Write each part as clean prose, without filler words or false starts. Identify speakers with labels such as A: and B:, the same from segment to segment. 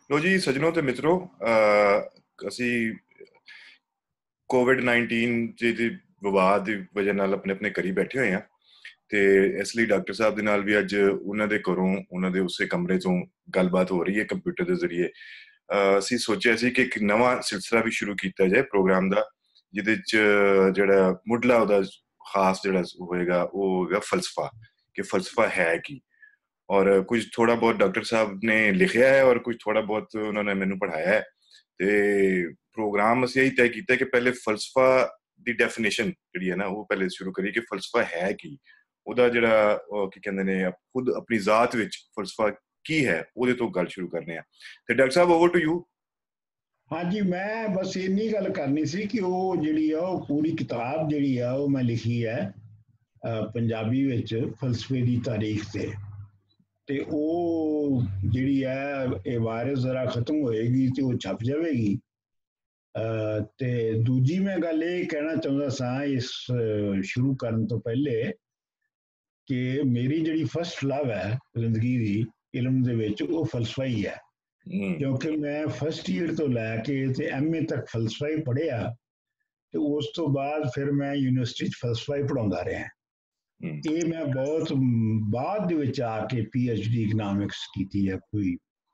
A: ਲੋ ਜੀ ਸੱਜਣੋ ਤੇ ਮਿੱਤਰੋ, ਅਸੀਂ ਕੋਵਿਡ-19 ਦੀ ਵਬਾ ਦੀ ਵਜ੍ਹਾ ਨਾਲ ਆਪਣੇ ਆਪਣੇ ਘਰੀ ਬੈਠੇ ਹੋਏ ਆ। ਤੇ ਇਸ ਲਈ ਡਾਕਟਰ ਸਾਹਿਬ ਦੇ ਨਾਲ ਵੀ ਅੱਜ ਉਹਨਾਂ ਦੇ ਘਰੋਂ, ਉਹਨਾਂ ਦੇ ਉਸੇ ਕਮਰੇ ਤੋਂ ਗੱਲਬਾਤ ਹੋ ਰਹੀ ਹੈ ਕੰਪਿਊਟਰ ਦੇ ਜ਼ਰੀਏ। ਅਸੀਂ ਸੋਚਿਆ ਸੀ ਕਿ ਇੱਕ ਨਵਾਂ ਸਿਲਸਿਲਾ ਵੀ ਸ਼ੁਰੂ ਕੀਤਾ ਜਾਏ ਪ੍ਰੋਗਰਾਮ ਦਾ, ਜਿਹਦੇ 'ਚ ਜਿਹੜਾ ਮੁੱਢਲਾ ਉਹਦਾ ਖਾਸ ਜਿਹੜਾ ਹੋਏਗਾ ਉਹ ਹੋਏਗਾ ਫਲਸਫਾ, ਕਿ ਫਲਸਫਾ ਹੈ ਕੀ। और कुछ थोड़ा बहुत डॉक्टर साहब ने लिखा है और कुछ थोड़ा बहुत उन्होंने मैनू पढ़ाया है। ते प्रोग्राम ਅਸੀਂ ਇਹੀ ਤੈਅ ਕੀਤਾ ਕਿ ਪਹਿਲੇ ਫਲਸਫਾ ਦੀ ਡੈਫੀਨੇਸ਼ਨ ਜਿਹੜੀ ਹੈ ਨਾ ਉਹ ਪਹਿਲੇ ਸ਼ੁਰੂ ਕਰੀਏ ਕਿ ਫਲਸਫਾ ਹੈ ਕੀ। ਉਹਦਾ ਜਿਹੜਾ ਕੀ ਕਹਿੰਦੇ ਨੇ ਖੁਦ ਆਪਣੀ ਜ਼ਾਤ ਵਿੱਚ ਫਲਸਫਾ ਕੀ ਹੈ ਉਹਦੇ ਤੋਂ ਗੱਲ ਸ਼ੁਰੂ ਕਰਨੇ ਆ। ਤੇ ਡਾਕਟਰ ਸਾਹਿਬ ਓਵਰ ਟੂ ਯੂ।
B: ਹਾਂਜੀ, ਮੈਂ ਬਸ ਇੰਨੀ ਗੱਲ ਕਰਨੀ ਸੀ ਕਿ ਉਹ ਜਿਹੜੀ ਆ ਉਹ ਪੂਰੀ ਕਿਤਾਬ ਜਿਹੜੀ ਆ ਉਹ ਮੈਂ ਲਿਖੀ ਹੈ ਪੰਜਾਬੀ ਵਿੱਚ ਫਲਸਫੇ ਦੀ ਤਾਰੀਖ ਤੇ ਉਹ ਜਿਹੜੀ ਹੈ ਇਹ ਵਾਇਰਸ ਜ਼ਰਾ ਖਤਮ ਹੋਏਗੀ ਤੇ ਉਹ ਛਪ ਜਾਵੇਗੀ। ਤੇ ਦੂਜੀ ਮੈਂ ਗੱਲ ਇਹ ਕਹਿਣਾ ਚਾਹੁੰਦਾ ਸਾਂ ਇਸ ਸ਼ੁਰੂ ਕਰਨ ਤੋਂ ਪਹਿਲੇ ਕਿ ਮੇਰੀ ਜਿਹੜੀ ਫਸਟ ਲਵ ਹੈ ਜ਼ਿੰਦਗੀ ਦੀ ਇਲਮ ਦੇ ਵਿੱਚ ਉਹ ਫਲਸਫਾ ਹੀ ਹੈ, ਕਿਉਂਕਿ ਮੈਂ ਫਸਟ ਈਅਰ ਤੋਂ ਲੈ ਕੇ ਤੇ MA ਤੱਕ ਫਲਸਫਾ ਹੀ ਪੜ੍ਹਿਆ ਤੇ ਉਸ ਤੋਂ ਬਾਅਦ ਫਿਰ ਮੈਂ ਯੂਨੀਵਰਸਿਟੀ 'ਚ ਫਲਸਫਾ ਹੀ ਪੜ੍ਹਾਉਂਦਾ ਰਿਹਾ। ਇਹ ਮੈਂ ਬਹੁਤ ਬਾਅਦ ਦੇ ਵਿੱਚ ਆ ਕੇ PhD ਇਕਨੋਮਿਕਸ ਕੀਤੀ ਹੈ, ਕੋਈ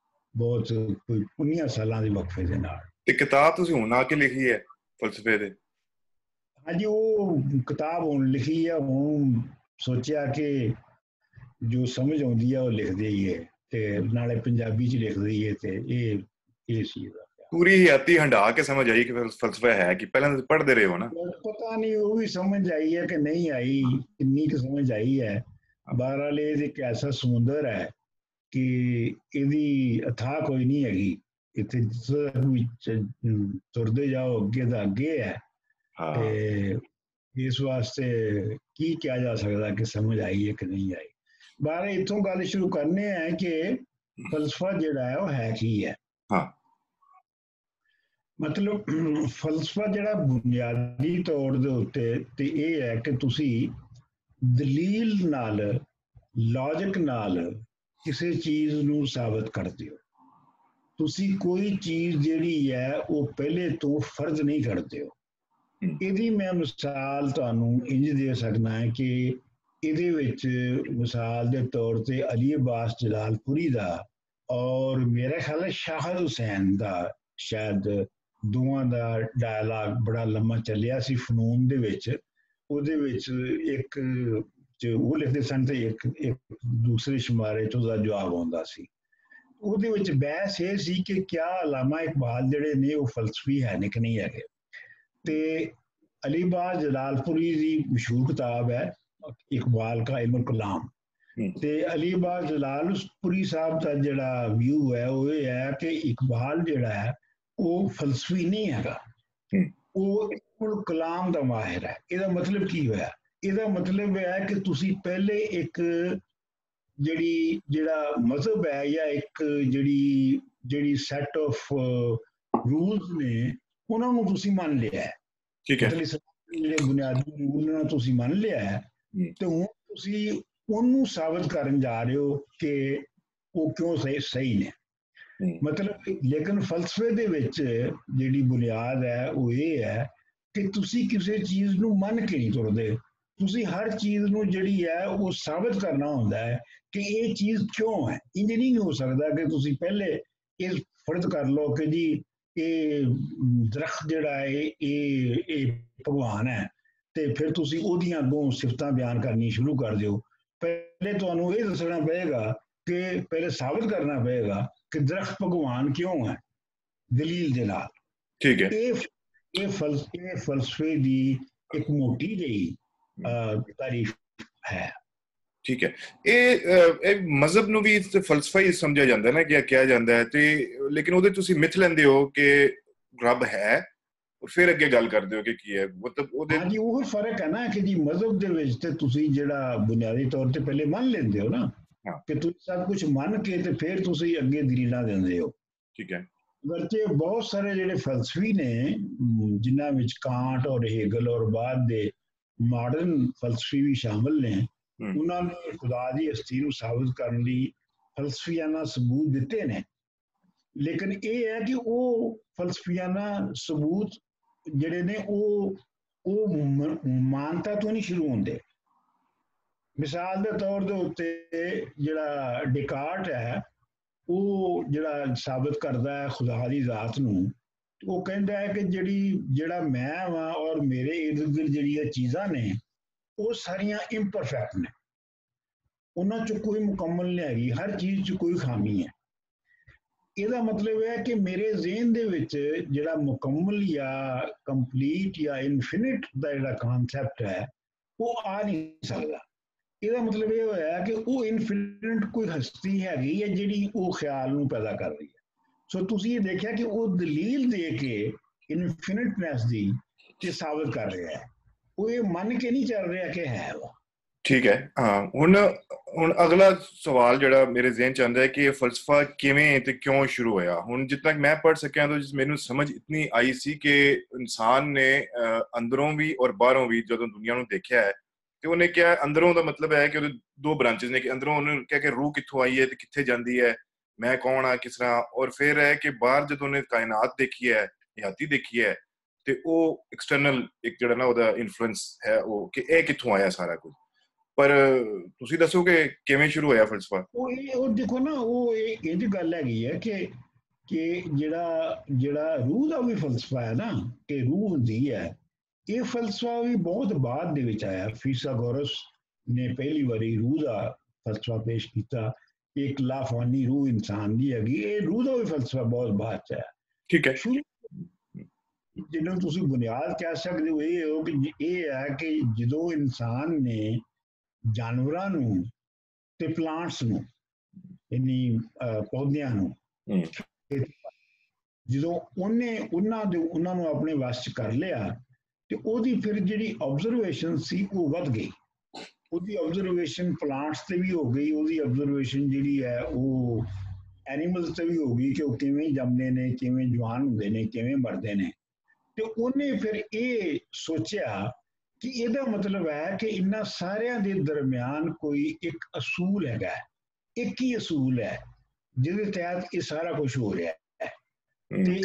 B: 19 ਸਾਲਾਂ ਦੇ ਵਕਫੇ ਦੇ ਨਾਲ।
A: ਤੇ ਕਿਤਾਬ ਤੁਸੀਂ ਹੁਣ ਆ ਕੇ ਲਿਖੀ ਹੈ ਫਲਸਫੇ ਦੇ?
B: ਹਾਂਜੀ, ਉਹ ਕਿਤਾਬ ਹੁਣ ਲਿਖੀ ਹੈ। ਹੁਣ ਸੋਚਿਆ ਕਿ ਜੋ ਸਮਝ ਆਉਂਦੀ ਹੈ ਉਹ ਲਿਖ ਦਈਏ ਤੇ ਨਾਲੇ ਪੰਜਾਬੀ 'ਚ ਲਿਖ ਦਈਏ ਤੇ ਇਹ ਸੀ
A: ਪੂਰੀ ਹਯਾਤੀ ਹੰਢਾ ਕੇ ਸਮਝ ਆਈ ਕਿ ਫਲਸਫਾ ਹੈ ਕਿ ਪਹਿਲਾਂ ਪੜ੍ਹਦੇ ਰਹੇ ਹੋ ਨਾ?
B: ਪਤਾ ਨਹੀਂ ਉਹ ਵੀ ਸਮਝ ਆਈ ਹੈ ਕਿ ਨਹੀਂ ਆਈ, ਕਿੰਨੀ ਕੁ ਸਮਝ ਆਈ ਹੈ। ਬਹਰਹਾਲ ਇਹ ਇੱਕ ਐਸਾ ਸਮੁੰਦਰ ਹੈ ਕਿ ਇਹਦੀ ਅਥਾਹ ਕੋਈ ਨਹੀਂ ਹੈਗੀ। ਇੱਥੇ ਤੁਰਦੇ ਜਾਓ ਅੱਗੇ ਦਾ ਅੱਗੇ ਹੈ। ਤੇ ਇਸ ਵਾਸਤੇ ਕੀ ਕਿਹਾ ਜਾ ਸਕਦਾ ਕਿ ਸਮਝ ਆਈ ਹੈ ਕਿ ਨਹੀਂ ਆਈ। ਬਾਹਰ ਇੱਥੋਂ ਗੱਲ ਸ਼ੁਰੂ ਕਰਨੇ ਹੈ ਕਿ ਫਲਸਫਾ ਜਿਹੜਾ ਹੈ ਉਹ ਹੈ ਕੀ ਹੈ। ਮਤਲਬ ਫਲਸਫਾ ਜਿਹੜਾ ਬੁਨਿਆਦੀ ਤੌਰ ਦੇ ਉੱਤੇ ਤੇ ਇਹ ਹੈ ਕਿ ਤੁਸੀਂ ਦਲੀਲ ਨਾਲ, ਲੌਜਿਕ ਨਾਲ ਕਿਸੇ ਚੀਜ਼ ਨੂੰ ਸਾਬਤ ਕਰਦੇ ਹੋ। ਤੁਸੀਂ ਕੋਈ ਚੀਜ਼ ਜਿਹੜੀ ਹੈ ਉਹ ਪਹਿਲੇ ਤੋਂ ਫਰਜ਼ ਨਹੀਂ ਕਰਦੇ ਹੋ। ਇਹਦੀ ਮੈਂ ਮਿਸਾਲ ਤੁਹਾਨੂੰ ਇੰਝ ਦੇ ਸਕਦਾ ਹੈ ਕਿ ਇਹਦੇ ਵਿੱਚ ਮਿਸਾਲ ਦੇ ਤੌਰ ਤੇ ਅਲੀ ਅਬਾਸ ਜਲਾਲਪੁਰੀ ਦਾ ਔਰ ਮੇਰਾ ਖਿਆਲ ਹੈ ਸ਼ਾਹਦ ਹੁਸੈਨ ਦਾ ਸ਼ਾਇਦ ਦੋਵਾਂ ਦਾ ਡਾਇਲਾਗ ਬੜਾ ਲੰਮਾ ਚੱਲਿਆ ਸੀ ਫਨੂਨ ਦੇ ਵਿੱਚ। ਉਹਦੇ ਵਿੱਚ ਇੱਕ ਉਹ ਲਿਖਦੇ ਸਨ ਤੇ ਇੱਕ ਦੂਸਰੇ ਸ਼ੁਮਾਰੇ 'ਚ ਉਹਦਾ ਜਵਾਬ ਆਉਂਦਾ ਸੀ। ਉਹਦੇ ਵਿੱਚ ਬਹਿਸ ਇਹ ਸੀ ਕਿ ਕਿਆ ਅਲਾਮਾ ਇਕਬਾਲ ਜਿਹੜੇ ਨੇ ਉਹ ਫਲਸਫੀ ਹੈ ਨੇ ਕਿ ਨਹੀਂ ਹੈਗੇ। ਤੇ ਅਲੀ ਅਬਾਸ ਜਲਾਲਪੁਰੀ ਦੀ ਮਸ਼ਹੂਰ ਕਿਤਾਬ ਹੈ ਇਕਬਾਲ ਕਾ ਇਲਮ ਕਲਾਮ। ਤੇ ਅਲੀ ਅਬਾਸ ਜਲਾਲਪੁਰੀ ਸਾਹਿਬ ਦਾ ਜਿਹੜਾ ਵਿਊ ਹੈ ਉਹ ਇਹ ਹੈ ਕਿ ਇਕਬਾਲ ਜਿਹੜਾ ਹੈ ਉਹ ਫਲਸਫੀ ਨਹੀਂ ਹੈਗਾ, ਉਹ ਕਲਾਮ ਦਾ ਮਾਹਿਰ ਹੈ। ਇਹਦਾ ਮਤਲਬ ਕੀ ਹੋਇਆ? ਇਹਦਾ ਮਤਲਬ ਹੈ ਕਿ ਤੁਸੀਂ ਪਹਿਲੇ ਇੱਕ ਜਿਹੜਾ ਮਜ਼ਹਬ ਹੈ ਜਾਂ ਇੱਕ ਜਿਹੜੀ ਸੈਟ ਆਫ ਰੂਲਸ ਨੇ ਉਹਨਾਂ ਨੂੰ ਤੁਸੀਂ ਮੰਨ ਲਿਆ ਹੈ। ਜਿਹੜੇ ਬੁਨਿਆਦੀ ਰੂਲ ਨੇ ਤੁਸੀਂ ਮੰਨ ਲਿਆ ਹੈ ਤੇ ਹੁਣ ਤੁਸੀਂ ਉਹਨੂੰ ਸਾਬਤ ਕਰਨ ਜਾ ਰਹੇ ਹੋ ਕਿ ਉਹ ਕਿਉਂ ਸਹੀ ਨੇ। ਮਤਲਬ ਲੇਕਿਨ ਫਲਸਫੇ ਦੇ ਵਿੱਚ ਜਿਹੜੀ ਬੁਨਿਆਦ ਹੈ ਉਹ ਇਹ ਹੈ ਕਿ ਤੁਸੀਂ ਕਿਸੇ ਚੀਜ਼ ਨੂੰ ਮੰਨ ਕੇ ਨਹੀਂ ਤੁਰਦੇ। ਤੁਸੀਂ ਹਰ ਚੀਜ਼ ਨੂੰ ਜਿਹੜੀ ਹੈ ਉਹ ਸਾਬਤ ਕਰਨਾ ਹੁੰਦਾ ਹੈ ਕਿ ਇਹ ਚੀਜ਼ ਕਿਉਂ ਹੈ। ਇੰਝ ਨਹੀਂ ਹੋ ਸਕਦਾ ਕਿ ਤੁਸੀਂ ਪਹਿਲੇ ਇਹ ਫਰਜ਼ ਕਰ ਲਓ ਕਿ ਜੀ ਇਹ ਦਰਖਤ ਜਿਹੜਾ ਹੈ ਇਹ ਭਗਵਾਨ ਹੈ ਤੇ ਫਿਰ ਤੁਸੀਂ ਉਹਦੀਆਂ ਅੱਗੋਂ ਸਿਫਤਾਂ ਬਿਆਨ ਕਰਨੀ ਸ਼ੁਰੂ ਕਰ ਦਿਓ। ਪਹਿਲੇ ਤੁਹਾਨੂੰ ਇਹ ਦੱਸਣਾ ਪਏਗਾ ਕਿ ਪਹਿਲੇ ਸਾਬਤ ਕਰਨਾ ਪਏਗਾ ਕਿ ਦਰਖਤ ਭਗਵਾਨ ਕਿਉਂ ਹੈ ਦਲੀਲ ਦੇ ਨਾਲ।
A: ਠੀਕ ਹੈ।
B: ਇਹ ਫਲਸਫੇ ਦੀ ਇੱਕ ਮੋਟੀ ਜਿਹੀ ਤਾਰੀਫ ਹੈ।
A: ਠੀਕ ਹੈ। ਇਹ ਮਜ਼ਹਬ ਨੂੰ ਵੀ ਫਲਸਫਾ ਹੀ ਸਮਝਿਆ ਜਾਂਦਾ ਨਾ, ਕਿ ਕਿਹਾ ਜਾਂਦਾ ਹੈ। ਤੇ ਲੇਕਿਨ ਉਹਦੇ ਤੁਸੀਂ ਮਿਥ ਲੈਂਦੇ ਹੋ ਕਿ ਰੱਬ ਹੈ, ਫਿਰ ਅੱਗੇ ਗੱਲ ਕਰਦੇ ਹੋ ਕਿ ਕੀ ਹੈ। ਮਤਲਬ ਉਹਦੇ
B: ਹਾਂਜੀ, ਉਹ ਫਰਕ ਹੈ ਨਾ ਕਿ ਜੀ ਮਜ਼ਹਬ ਦੇ ਵਿੱਚ ਤੇ ਤੁਸੀਂ ਜਿਹੜਾ ਬੁਨਿਆਦੀ ਤੌਰ ਤੇ ਪਹਿਲੇ ਮੰਨ ਲੈਂਦੇ ਹੋ ਨਾ ਕਿ ਤੁਸੀਂ ਸਭ ਕੁਝ ਮੰਨ ਕੇ ਤੇ ਫਿਰ ਤੁਸੀਂ ਅੱਗੇ ਦਲੀਲਾਂ ਦਿੰਦੇ ਹੋ।
A: ਠੀਕ ਹੈ।
B: ਵਰਤੇ ਬਹੁਤ ਸਾਰੇ ਜਿਹੜੇ ਫਲਸਫੀ ਨੇ ਜਿਨ੍ਹਾਂ ਵਿੱਚ ਕਾਂਟ ਔਰ ਹੈਗਲ ਔਰ ਬਾਅਦ ਦੇ ਮਾਡਰਨ ਫਲਸਫੀ ਵੀ ਸ਼ਾਮਲ ਨੇ, ਉਹਨਾਂ ਨੇ ਖੁਦਾ ਦੀ ਹਸਤੀ ਨੂੰ ਸਾਬਤ ਕਰਨ ਲਈ ਫਲਸਫੀਆਨਾ ਸਬੂਤ ਦਿੱਤੇ ਨੇ। ਲੇਕਿਨ ਇਹ ਹੈ ਕਿ ਉਹ ਫਲਸਫੀਆਨਾ ਸਬੂਤ ਜਿਹੜੇ ਨੇ ਉਹ ਮਾਨਤਾ ਤੋਂ ਨਹੀਂ ਸ਼ੁਰੂ ਹੁੰਦੇ। ਮਿਸਾਲ ਦੇ ਤੌਰ ਦੇ ਉੱਤੇ ਜਿਹੜਾ ਡਿਕਾਰਟ ਹੈ ਉਹ ਜਿਹੜਾ ਸਾਬਤ ਕਰਦਾ ਹੈ ਖੁਦਾ ਦੀ ਜ਼ਾਤ ਨੂੰ, ਉਹ ਕਹਿੰਦਾ ਹੈ ਕਿ ਜਿਹੜਾ ਮੈਂ ਵਾਂ ਔਰ ਮੇਰੇ ਇਰਦ ਗਿਰਦ ਜਿਹੜੀਆਂ ਚੀਜ਼ਾਂ ਨੇ ਉਹ ਸਾਰੀਆਂ ਇੰਪਰਫੈਕਟ ਨੇ, ਉਹਨਾਂ 'ਚ ਕੋਈ ਮੁਕੰਮਲ ਨਹੀਂ ਹੈਗੀ, ਹਰ ਚੀਜ਼ 'ਚ ਕੋਈ ਖਾਮੀ ਹੈ। ਇਹਦਾ ਮਤਲਬ ਹੈ ਕਿ ਮੇਰੇ ਜ਼ਿਹਨ ਦੇ ਵਿੱਚ ਜਿਹੜਾ ਮੁਕੰਮਲ ਜਾਂ ਕੰਪਲੀਟ ਜਾਂ ਇਨਫਿਨਿਟ ਦਾ ਜਿਹੜਾ ਕਨਸੈਪਟ ਹੈ ਉਹ ਆ ਨਹੀਂ ਸਕਦਾ। ਇਹਦਾ ਮਤਲਬ ਇਹ ਹੋਇਆ ਕਿ ਉਹ ਇਨਫਿਨਿਟ ਕੋਈ ਹਸਤੀ ਹੈਗੀ ਹੈ ਜਿਹੜੀ ਉਹ ਖਿਆਲ ਨੂੰ ਪੈਦਾ ਕਰ ਰਹੀ ਹੈ। ਸੋ ਤੁਸੀਂ ਇਹ ਦੇਖਿਆ ਕਿ ਉਹ ਦਲੀਲ ਦੇ ਕੇ ਇਨਫਿਨਿਟਨੈਸ ਦੀ ਤੇ ਸਾਬਤ ਕਰ ਰਿਹਾ ਹੈ, ਉਹ ਇਹ ਮੰਨ ਕੇ ਨਹੀਂ ਚੱਲ ਰਿਹਾ ਕਿ ਹੈ ਉਹ।
A: ਠੀਕ ਹੈ। ਹਾਂ, ਹੁਣ ਅਗਲਾ ਸਵਾਲ ਜਿਹੜਾ ਮੇਰੇ ਜ਼ਿਹਨ 'ਚ ਆਉਂਦਾ ਹੈ ਕਿ ਇਹ ਫਲਸਫਾ ਕਿਵੇਂ ਤੇ ਕਿਉਂ ਸ਼ੁਰੂ ਹੋਇਆ। ਹੁਣ ਜਿੱਦਾਂ ਮੈਂ ਪੜ੍ਹ ਸਕਿਆ ਤਾਂ ਮੈਨੂੰ ਸਮਝ ਇਤਨੀ ਆਈ ਸੀ ਕਿ ਇਨਸਾਨ ਨੇ ਅੰਦਰੋਂ ਵੀ ਔਰ ਬਾਹਰੋਂ ਵੀ ਜਦੋਂ ਦੁਨੀਆ ਨੂੰ ਦੇਖਿਆ ਹੈ ਤੇ ਉਹਨੇ ਕਿਹਾ, ਅੰਦਰੋਂ ਦਾ ਮਤਲਬ ਹੈ ਕਿ ਉਹਦੇ ਦੋ ਬ੍ਰਾਂਚਿਸ ਨੇ, ਕਿ ਅੰਦਰੋਂ ਉਹਨੇ ਕਿਹਾ ਕਿ ਰੂਹ ਕਿੱਥੋਂ ਆਈ ਹੈ ਤੇ ਕਿੱਥੇ ਜਾਂਦੀ ਹੈ, ਮੈਂ ਕੌਣ ਆ, ਕਿਸ ਤਰ੍ਹਾਂ, ਔਰ ਫਿਰ ਹੈ ਕਿ ਬਾਹਰ ਜਦੋਂ ਉਹਨੇ ਕਾਇਨਾਤ ਦੇਖੀ ਹੈ, ਹਯਾਤੀ ਦੇਖੀ ਹੈ, ਤੇ ਉਹ ਐਕਸਟਰਨਲ ਇੱਕ ਜਿਹੜਾ ਨਾ ਉਹਦਾ ਇਨਫਲੂਐਂਸ ਹੈ ਉਹ ਕਿ ਇਹ ਕਿੱਥੋਂ ਆਇਆ ਸਾਰਾ ਕੁਝ। ਪਰ ਤੁਸੀਂ ਦੱਸੋ ਕਿ ਕਿਵੇਂ ਸ਼ੁਰੂ ਹੋਇਆ ਫਲਸਫਾ?
B: ਉਹ ਦੇਖੋ ਨਾ, ਉਹ ਇਹ ਦੀ ਗੱਲ ਹੈਗੀ ਹੈ ਕਿ ਜਿਹੜਾ ਰੂਹ ਦਾ ਵੀ ਫਲਸਫਾ ਹੈ ਨਾ, ਕਿ ਰੂਹ ਹੁੰਦੀ ਹੈ, ਇਹ ਫਲਸਫਾ ਵੀ ਬਹੁਤ ਬਾਅਦ ਦੇ ਵਿੱਚ ਆਇਆ। ਫੀਸਾਗੋਰਸ ਨੇ ਪਹਿਲੀ ਵਾਰੀ ਰੂਹ ਦਾ ਫਲਸਫਾ ਪੇਸ਼ ਕੀਤਾ, ਇੱਕ ਲਾਫਾਨੀ ਰੂਹ ਇਨਸਾਨ ਦੀ ਹੈਗੀ। ਇਹ ਰੂਹ ਦਾ ਵੀ ਫਲਸਫਾ ਬਹੁਤ ਬਾਅਦ ਚ ਆਇਆ।
A: ਠੀਕ ਹੈ।
B: ਜਿਹਨੂੰ ਤੁਸੀਂ ਬੁਨਿਆਦ ਕਹਿ ਸਕਦੇ ਹੋ ਇਹ ਹੈ ਕਿ ਜਦੋਂ ਇਨਸਾਨ ਨੇ ਜਾਨਵਰਾਂ ਨੂੰ ਤੇ ਪਲਾਂਟਸ ਨੂੰ, ਯਾਨੀ ਪੌਦਿਆਂ ਨੂੰ, ਜਦੋਂ ਉਹਨਾਂ ਨੂੰ ਆਪਣੇ ਵੱਸ 'ਚ ਕਰ ਲਿਆ ਤੇ ਉਹਦੀ ਫਿਰ ਜਿਹੜੀ ਆਬਜ਼ਰਵੇਸ਼ਨ ਸੀ ਉਹ ਵੱਧ ਗਈ। ਉਹਦੀ ਆਬਜ਼ਰਵੇਸ਼ਨ ਪਲਾਂਟਸ ਤੇ ਵੀ ਹੋ ਗਈ, ਉਹਦੀ ਆਬਜ਼ਰਵੇਸ਼ਨ ਜਿਹੜੀ ਹੈ ਉਹ ਐਨੀਮਲਸ ਤੇ ਵੀ ਹੋ ਗਈ ਕਿ ਉਹ ਕਿਵੇਂ ਜੰਮਦੇ ਨੇ, ਕਿਵੇਂ ਜਵਾਨ ਹੁੰਦੇ ਨੇ, ਕਿਵੇਂ ਮਰਦੇ ਨੇ। ਤੇ ਉਹਨੇ ਫਿਰ ਇਹ ਸੋਚਿਆ ਕਿ ਇਹਦਾ ਮਤਲਬ ਹੈ ਕਿ ਇਹਨਾਂ ਸਾਰਿਆਂ ਦੇ ਦਰਮਿਆਨ ਕੋਈ ਇੱਕ ਅਸੂਲ ਹੈਗਾ, ਇੱਕ ਹੀ ਅਸੂਲ ਹੈ ਜਿਹਦੇ ਤਹਿਤ ਇਹ ਸਾਰਾ ਕੁਝ ਹੋ ਰਿਹਾ ਹੈ। ਤੇ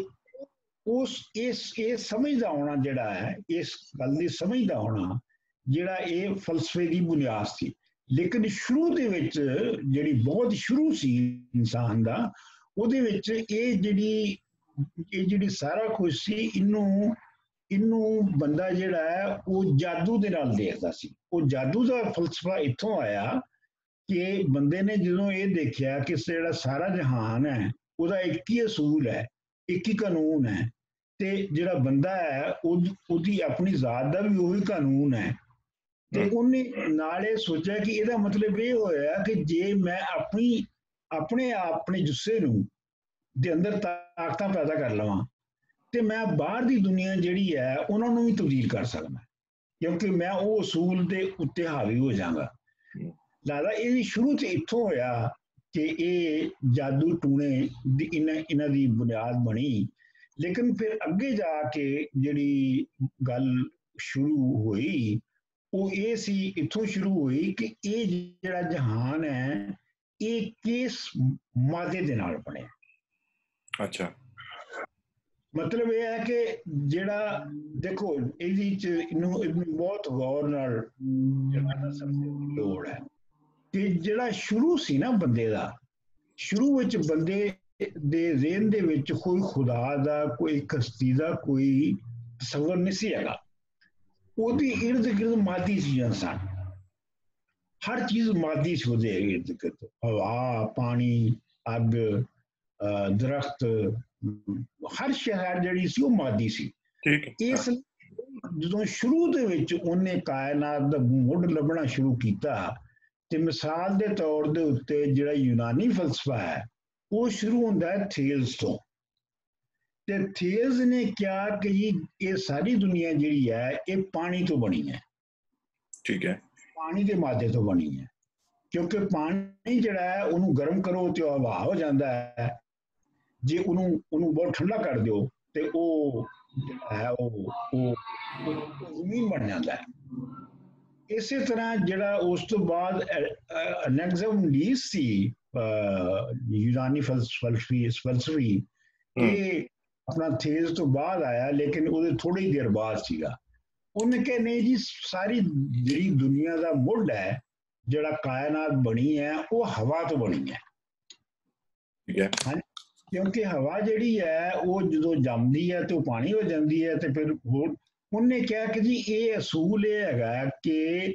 B: ਇਹ ਸਮਝਦਾ ਹੋਣਾ ਜਿਹੜਾ ਹੈ, ਇਸ ਗੱਲ ਦੀ ਸਮਝਦਾ ਹੋਣਾ ਜਿਹੜਾ ਇਹ ਫਲਸਫੇ ਦੀ ਬੁਨਿਆਦ ਸੀ। ਲੇਕਿਨ ਸ਼ੁਰੂ ਦੇ ਵਿੱਚ ਜਿਹੜੀ ਬਹੁਤ ਸ਼ੁਰੂ ਸੀ ਇਨਸਾਨ ਦਾ, ਉਹਦੇ ਵਿੱਚ ਇਹ ਜਿਹੜੀ ਸਾਰਾ ਕੁਝ ਸੀ, ਇਹਨੂੰ ਬੰਦਾ ਜਿਹੜਾ ਹੈ ਉਹ ਜਾਦੂ ਦੇ ਨਾਲ ਦੇਖਦਾ ਸੀ। ਉਹ ਜਾਦੂ ਦਾ ਫਲਸਫਾ ਇੱਥੋਂ ਆਇਆ ਕਿ ਬੰਦੇ ਨੇ ਜਦੋਂ ਇਹ ਦੇਖਿਆ ਕਿ ਜਿਹੜਾ ਸਾਰਾ ਜਹਾਨ ਹੈ ਉਹਦਾ ਇੱਕ ਹੀ ਅਸੂਲ ਹੈ, ਇੱਕ ਹੀ ਕਾਨੂੰਨ ਹੈ, ਤੇ ਜਿਹੜਾ ਬੰਦਾ ਹੈ ਉਹਦੀ ਆਪਣੀ ਜ਼ਾਤ ਦਾ ਵੀ ਉਹੀ ਕਾਨੂੰਨ ਹੈ। ਤੇ ਉਹਨੇ ਨਾਲ ਇਹ ਸੋਚਿਆ ਕਿ ਇਹਦਾ ਮਤਲਬ ਇਹ ਹੋਇਆ ਕਿ ਜੇ ਮੈਂ ਆਪਣੇ ਜੁੱਸੇ ਨੂੰ ਦੇ ਅੰਦਰ ਤਾਕਤਾਂ ਪੈਦਾ ਕਰ ਲਵਾਂ ਤੇ ਮੈਂ ਬਾਹਰ ਦੀ ਦੁਨੀਆ ਜਿਹੜੀ ਹੈ ਉਹਨਾਂ ਨੂੰ ਵੀ ਤਬਦੀਲ ਕਰ ਸਕਦਾ, ਕਿਉਂਕਿ ਮੈਂ ਉਹ ਅਸੂਲ ਦੇ ਉੱਤੇ ਹਾਵੀ ਹੋ ਜਾਵਾਂਗਾ। ਲਾਦਾ ਇਹ ਸ਼ੁਰੂ ਤੋਂ ਇੱਥੋਂ ਹੋਇਆ ਕਿ ਇਹ ਜਾਦੂ ਟੂਣੇ ਦੀ ਇਹਨਾਂ ਦੀ ਬੁਨਿਆਦ ਬਣੀ। ਲੇਕਿਨ ਫਿਰ ਅੱਗੇ ਜਾ ਕੇ ਜਿਹੜੀ ਗੱਲ ਸ਼ੁਰੂ ਹੋਈ ਉਹ ਇਹ ਸੀ, ਇੱਥੋਂ ਸ਼ੁਰੂ ਹੋਈ ਕਿ ਇਹ ਜਿਹੜਾ ਜਹਾਨ ਹੈ ਇਹ ਕਿਸ ਮਾਦੇ ਦੇ ਨਾਲ ਬਣਿਆ। ਅੱਛਾ, ਮਤਲਬ ਇਹ ਹੈ ਕਿ ਜਿਹੜਾ ਦੇਖੋ ਇਹਦੀ ਚ ਇਹਨੂੰ ਬਹੁਤ ਗੌਰ ਨਾਲ ਜਾਣਨਾ ਸਭ ਤੋਂ ਲੋੜ ਹੈ ਕਿ ਜਿਹੜਾ ਸ਼ੁਰੂ ਸੀ ਨਾ ਬੰਦੇ ਦਾ, ਸ਼ੁਰੂ ਵਿੱਚ ਬੰਦੇ ਦੇ ਜ਼ਿਹਨ ਦੇ ਵਿੱਚ ਕੋਈ ਖੁਦਾ ਦਾ, ਕੋਈ ਹਸਤੀ ਦਾ ਕੋਈ ਤਸੱਵੁਰ ਨਹੀਂ ਸੀ ਹੈਗਾ। ਉਹਦੀ ਇਰਦ ਗਿਰਦ ਮਾਦੀ ਚੀਜ਼ਾਂ ਸਨ, ਹਰ ਚੀਜ਼ ਮਾਦੀ ਸੀ ਉਹਦੇ ਇਰਦ ਗਿਰਦ, ਹਵਾ, ਪਾਣੀ, ਅੱਗ, ਦਰਖਤ, ਹਰ ਸ਼ਹਿਰ ਜਿਹੜੀ ਸੀ ਉਹ ਮਾਦੀ ਸੀ। ਇਸ ਜਦੋਂ ਸ਼ੁਰੂ ਦੇ ਵਿੱਚ ਉਹਨੇ ਕਾਇਨਾਤ ਦਾ ਮੁੱਢ ਲੱਭਣਾ ਸ਼ੁਰੂ ਕੀਤਾ, ਤੇ ਮਿਸਾਲ ਦੇ ਤੌਰ ਦੇ ਉੱਤੇ ਜਿਹੜਾ ਯੂਨਾਨੀ ਫਲਸਫਾ ਹੈ ਉਹ ਸ਼ੁਰੂ ਹੁੰਦਾ ਹੈ ਥੇਲਸ ਤੋਂ। ਤੇ ਥੇਲਸ ਨੇ ਕਿਹਾ ਕਿ ਇਹ ਸਾਰੀ ਦੁਨੀਆ ਜਿਹੜੀ ਹੈ ਇਹ ਪਾਣੀ ਤੋਂ ਬਣੀ ਹੈ। ਠੀਕ ਹੈ, ਪਾਣੀ ਦੇ ਮਾਦੇ ਤੋਂ ਬਣੀ ਹੈ, ਕਿਉਂਕਿ ਪਾਣੀ ਜਿਹੜਾ ਹੈ ਉਹਨੂੰ ਗਰਮ ਕਰੋ ਤੇ ਉਹ ਹਵਾ ਹੋ ਜਾਂਦਾ ਹੈ, ਜੇ ਉਹਨੂੰ ਬਹੁਤ ਠੰਡਾ ਕਰ ਦਿਓ ਤੇ ਉਹ ਜਿਹੜਾ ਹੈ ਉਹ ਜ਼ਮੀਨ ਬਣ ਜਾਂਦਾ ਹੈ। ਇਸੇ ਤਰ੍ਹਾਂ ਜਿਹੜਾ ਉਸ ਤੋਂ ਬਾਅਦ ਅਨੈਗਜ਼ਮ ਲੀਸ ਸੀ ਯੂਨਾਨੀ ਫਲਸਫੀ ਇਹ ਆਪਣਾ ਥੇਜ਼ ਤੋਂ ਬਾਅਦ ਆਇਆ, ਲੇਕਿਨ ਉਹਦੇ ਥੋੜੀ ਦੇਰ ਬਾਅਦ ਸੀਗਾ। ਉਹਨੇ ਕਿਹਾ ਨਹੀਂ ਜੀ, ਸਾਰੀ ਜਿਹੜੀ ਦੁਨੀਆ ਦਾ ਮੁੱਢ ਹੈ, ਜਿਹੜਾ ਕਾਇਨਾਤ ਬਣੀ ਹੈ, ਉਹ ਹਵਾ ਤੋਂ ਬਣੀ ਹੈ।
A: ਠੀਕ ਹੈ।
B: ਹਾਂ, ਕਿਉਂਕਿ ਹਵਾ ਜਿਹੜੀ ਹੈ ਉਹ ਜਦੋਂ ਜੰਮਦੀ ਹੈ ਤੇ ਉਹ ਪਾਣੀ ਹੋ ਜਾਂਦੀ ਹੈ, ਤੇ ਫਿਰ ਹੋਰ ਉਹਨੇ ਕਿਹਾ ਕਿ ਜੀ ਇਹ ਅਸੂਲ ਇਹ ਹੈਗਾ ਕਿ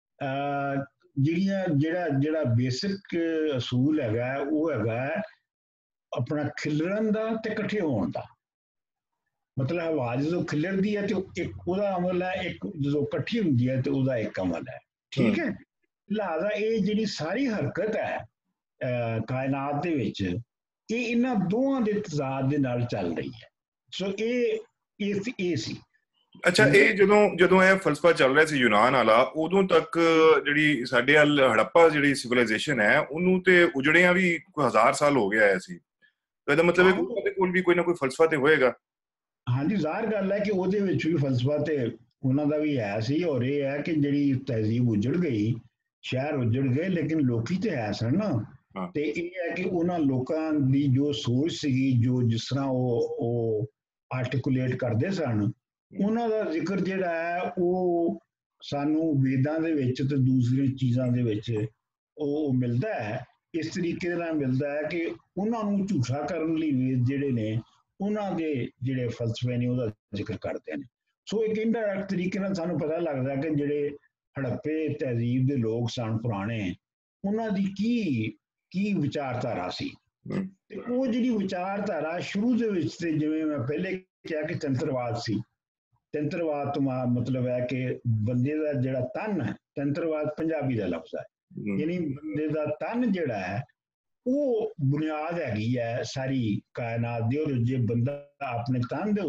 B: ਜਿਹੜਾ ਬੇਸਿਕ ਅਸੂਲ ਹੈਗਾ ਉਹ ਹੈਗਾ ਆਪਣਾ ਖਿਲਰਨ ਦਾ ਤੇ ਇਕੱਠੇ ਹੋਣ ਦਾ। ਮਤਲਬ ਹਵਾ ਜਦੋਂ ਖਿਲਰਦੀ ਹੈ ਤੇ ਇੱਕ ਉਹਦਾ ਅਮਲ ਹੈ, ਇੱਕ ਜਦੋਂ ਇਕੱਠੀ ਹੁੰਦੀ ਹੈ ਤੇ ਉਹਦਾ ਇੱਕ ਅਮਲ ਹੈ। ਠੀਕ ਹੈ। ਲਿਹਾਜ਼ਾ ਇਹ ਜਿਹੜੀ ਸਾਰੀ ਹਰਕਤ ਹੈ ਕਾਇਨਾਤ ਦੇ ਵਿੱਚ, ਇਹ ਇਹਨਾਂ ਦੋਵਾਂ ਦੇ ਤਜ਼ਾਦ ਦੇ ਨਾਲ ਚੱਲ ਰਹੀ ਹੈ। ਸੋ ਇਹ ਸੀ।
A: ਅੱਛਾ, ਇਹ ਜਦੋਂ ਇਹ ਫਲਸਫਾ ਚੱਲ ਰਿਹਾ ਸੀ ਯੂਨਾਨ ਵਾਲਾ, ਉਦੋਂ ਤੱਕ ਜਿਹੜੀ ਸਾਡੇ ਵੱਲ ਹੜੱਪਾ ਜਿਹੜੀ ਸਿਵਲਾਈਜੇਸ਼ਨ ਹੈ, ਉਹਨੂੰ ਤੇ ਉਜੜਿਆਂ ਵੀ ਕੋਈ 1000 ਸਾਲ ਹੋ ਗਿਆ ਸੀ। ਇਹਦਾ ਮਤਲਬ ਹੈ ਕਿ ਉਹਦੇ ਕੋਲ ਵੀ ਕੋਈ ਨਾ ਕੋਈ ਫਲਸਫਾ ਤੇ ਹੋਏਗਾ।
B: ਹਾਂਜੀ, ਜ਼ਾਹਰ ਗੱਲ ਹੈ ਕਿ ਉਹਦੇ ਵਿੱਚ ਵੀ ਫਲਸਫਾ ਤੇ ਉਹਨਾਂ ਦਾ ਵੀ ਹੈ ਸੀ। ਔਰ ਇਹ ਹੈ ਕਿ ਜਿਹੜੀ ਤਹਿਜ਼ੀਬ ਉਜੜ ਗਈ, ਸ਼ਹਿਰ ਉਜੜ ਗਏ, ਲੇਕਿਨ ਲੋਕੀ ਤੇ ਹੈ ਸਨ ਨਾ। ਤੇ ਇਹ ਹੈ ਕਿ ਉਹਨਾਂ ਲੋਕਾਂ ਦੀ ਜੋ ਸੋਚ ਸੀਗੀ, ਜੋ ਜਿਸ ਤਰ੍ਹਾਂ ਉਹ ਆਰਟੀਕੂਲੇਟ ਕਰਦੇ ਸਨ, ਉਹਨਾਂ ਦਾ ਜ਼ਿਕਰ ਜਿਹੜਾ ਹੈ ਉਹ ਸਾਨੂੰ ਵੇਦਾਂ ਦੇ ਵਿੱਚ ਤੇ ਦੂਸਰੀਆਂ ਚੀਜ਼ਾਂ ਦੇ ਵਿੱਚ ਉਹ ਮਿਲਦਾ ਹੈ। ਇਸ ਤਰੀਕੇ ਨਾਲ ਮਿਲਦਾ ਹੈ ਕਿ ਉਹਨਾਂ ਨੂੰ ਝੂਠਾ ਕਰਨ ਲਈ ਵੇਦ ਜਿਹੜੇ ਨੇ, ਉਹਨਾਂ ਦੇ ਜਿਹੜੇ ਫਲਸਫੇ ਨੇ ਉਹਦਾ ਜ਼ਿਕਰ ਕਰਦੇ ਨੇ। ਸੋ ਇੱਕ ਇਨਡਾਇਰੈਕਟ ਤਰੀਕੇ ਨਾਲ ਸਾਨੂੰ ਪਤਾ ਲੱਗਦਾ ਕਿ ਜਿਹੜੇ ਹੜੱਪੇ ਤਹਿਜ਼ੀਬ ਦੇ ਲੋਕ ਸਨ ਪੁਰਾਣੇ, ਉਹਨਾਂ ਦੀ ਕੀ ਵਿਚਾਰਧਾਰਾ ਸੀ। ਤੇ ਉਹ ਜਿਹੜੀ ਵਿਚਾਰਧਾਰਾ ਸ਼ੁਰੂ ਦੇ ਵਿੱਚ ਤੇ ਜਿਵੇਂ ਮੈਂ ਪਹਿਲੇ ਕਿਹਾ ਕਿ ਤੰਤਰਵਾਦ ਸੀ। ਤੰਤਰਵਾਦ ਤੋਂ ਮਤਲਬ ਹੈ ਕਿ ਬੰਦੇ ਦਾ ਜਿਹੜਾ ਤਨ ਹੈ, ਤੰਤਰਵਾਦ ਪੰਜਾਬੀ ਦਾ ਲਫ਼ਜ਼ ਹੈ, ਯਾਨੀ ਬੰਦੇ ਦਾ ਤਨ ਜਿਹੜਾ ਹੈ ਉਹ ਬੁਨਿਆਦ ਹੈਗੀ ਹੈ ਸਾਰੀ ਕਾਇਨਾਤ ਦੀ। ਔਰ ਜੇ ਬੰਦਾ ਆਪਣੇ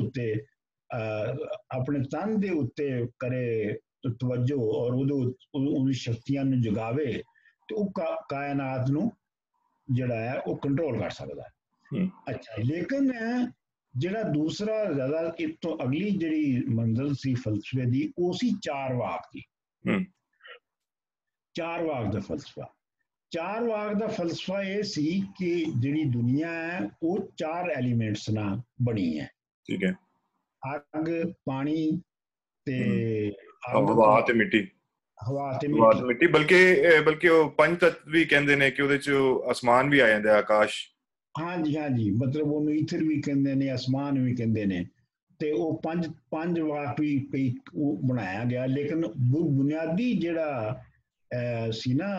B: ਤਨ ਦੇ ਉੱਤੇ ਕਰੇ ਤਵੱਜੋ ਔਰ ਉਹਦੀ ਸ਼ਕਤੀਆਂ ਨੂੰ ਜਗਾਵੇ, ਤੇ ਉਹ ਕਾਇਨਾਤ ਨੂੰ ਜਿਹੜਾ ਹੈ ਉਹ ਕੰਟਰੋਲ ਕਰ ਸਕਦਾ ਹੈ। ਅੱਛਾ, ਲੇਕਿਨ ਜਿਹੜਾ ਦੂਸਰਾ ਜ਼ਿਆਦਾ ਇਸ ਤੋਂ ਅਗਲੀ ਜਿਹੜੀ ਮੰਜ਼ਿਲ ਸੀ ਫਲਸਫੇ ਦੀ, ਉਹ ਸੀ ਚਾਰ ਵਾਕ ਦੀ। ਚਾਰ ਵਾਕ ਦਾ ਫਲਸਫਾ। ਚਾਰ ਵਾਕ ਦਾ ਫਲਸਫਾ ਇਹ ਸੀ ਕਿ ਜਿਹੜੀ ਦੁਨੀਆ ਹੈ ਉਹ ਚਾਰ ਐਲੀਮੈਂਟਸ ਨਾਲ ਬਣੀ ਹੈ।
A: ਠੀਕ ਹੈ।
B: ਅੱਗ, ਪਾਣੀ ਤੇ
A: ਹਵਾ ਤੇ ਮਿੱਟੀ।
B: ਹਵਾ ਤੇ ਮਿੱਟੀ,
A: ਬਲਕਿ ਉਹ ਪੰਜ ਤੱਤ ਵੀ ਕਹਿੰਦੇ ਨੇ ਕਿ ਉਹਦੇ ਚ ਅਸਮਾਨ ਵੀ ਆ ਜਾਂਦਾ, ਆਕਾਸ਼।
B: ਹਾਂਜੀ, ਮਤਲਬ ਉਹਨੂੰ ਈਥਰ ਵੀ ਕਹਿੰਦੇ ਨੇ, ਅਸਮਾਨ ਵੀ ਕਹਿੰਦੇ ਨੇ। ਤੇ ਉਹ ਪੰਜ ਵਾਕ ਵੀ ਉਹ ਬਣਾਇਆ ਗਿਆ। ਲੇਕਿਨ ਬੁਨਿਆਦੀ ਜਿਹੜਾ ਸੀ ਨਾ,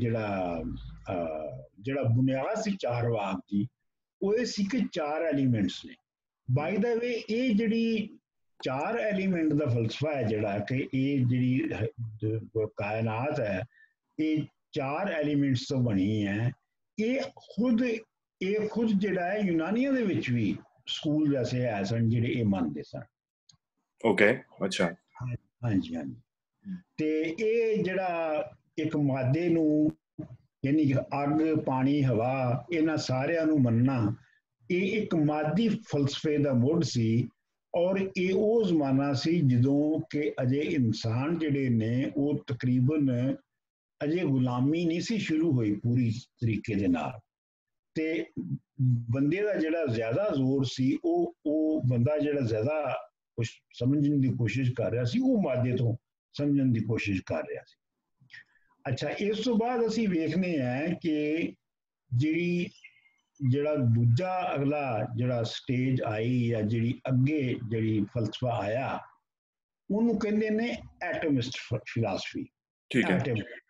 B: ਜਿਹੜਾ ਬੁਨਿਆਦ ਸੀ ਚਾਰ ਵਾਕ ਦੀ, ਉਹ ਇਹ ਸੀ ਕਿ ਚਾਰ ਐਲੀਮੈਂਟਸ ਨੇ। ਬਾਈ ਦਾ ਵੇ, ਇਹ ਜਿਹੜੀ ਚਾਰ ਐਲੀਮੈਂਟ ਦਾ ਫਲਸਫਾ ਹੈ ਜਿਹੜਾ ਕਿ ਇਹ ਜਿਹੜੀ ਕਾਇਨਾਤ ਹੈ ਇਹ ਚਾਰ ਐਲੀਮੈਂਟਸ ਤੋਂ ਬਣੀ ਹੈ, ਇਹ ਖੁਦ ਜਿਹੜਾ ਹੈ ਯੂਨਾਨੀਆਂ ਦੇ ਵਿੱਚ ਵੀ ਸਕੂਲ ਵੈਸੇ ਹੈ ਸਨ ਜਿਹੜੇ ਇਹ ਮੰਨਦੇ ਸਨ।
A: ਓਕੇ, ਅੱਛਾ।
B: ਹਾਂਜੀ। ਤੇ ਇਹ ਜਿਹੜਾ ਇੱਕ ਮਾਦੇ ਨੂੰ, ਯਾਨੀ ਕਿ ਅੱਗ, ਪਾਣੀ, ਹਵਾ, ਇਹਨਾਂ ਸਾਰਿਆਂ ਨੂੰ ਮੰਨਣਾ, ਇਹ ਇੱਕ ਮਾਦੀ ਫਲਸਫੇ ਦਾ ਮੁੱਢ ਸੀ। ਔਰ ਇਹ ਉਹ ਜ਼ਮਾਨਾ ਸੀ ਜਦੋਂ ਕਿ ਅਜੇ ਇਨਸਾਨ ਜਿਹੜੇ ਨੇ ਉਹ ਤਕਰੀਬਨ ਅਜੇ ਗੁਲਾਮੀ ਨਹੀਂ ਸੀ ਸ਼ੁਰੂ ਹੋਈ ਪੂਰੀ ਤਰੀਕੇ ਦੇ ਨਾਲ। ਤੇ ਬੰਦੇ ਦਾ ਜਿਹੜਾ ਜ਼ਿਆਦਾ ਜ਼ੋਰ ਸੀ, ਉਹ ਬੰਦਾ ਜਿਹੜਾ ਜ਼ਿਆਦਾ ਕੁਝ ਸਮਝਣ ਦੀ ਕੋਸ਼ਿਸ਼ ਕਰ ਰਿਹਾ ਸੀ, ਉਹ ਮਾਦੇ ਤੋਂ ਸਮਝਣ ਦੀ ਕੋਸ਼ਿਸ਼ ਕਰ ਰਿਹਾ ਸੀ। ਅੱਛਾ, ਇਸ ਤੋਂ ਬਾਅਦ ਅਸੀਂ ਵੇਖਦੇ ਹਾਂ ਕਿ ਜਿਹੜਾ ਦੂਜਾ ਅਗਲਾ ਜਿਹੜਾ ਸਟੇਜ ਆਈ, ਜਾਂ ਜਿਹੜੀ ਅੱਗੇ ਜਿਹੜੀ ਫਲਸਫਾ ਆਇਆ, ਉਹਨੂੰ ਕਹਿੰਦੇ ਨੇ ਐਟਮਿਸਟ ਫਿਲਾਸਫੀ।
A: ਠੀਕ ਹੈ।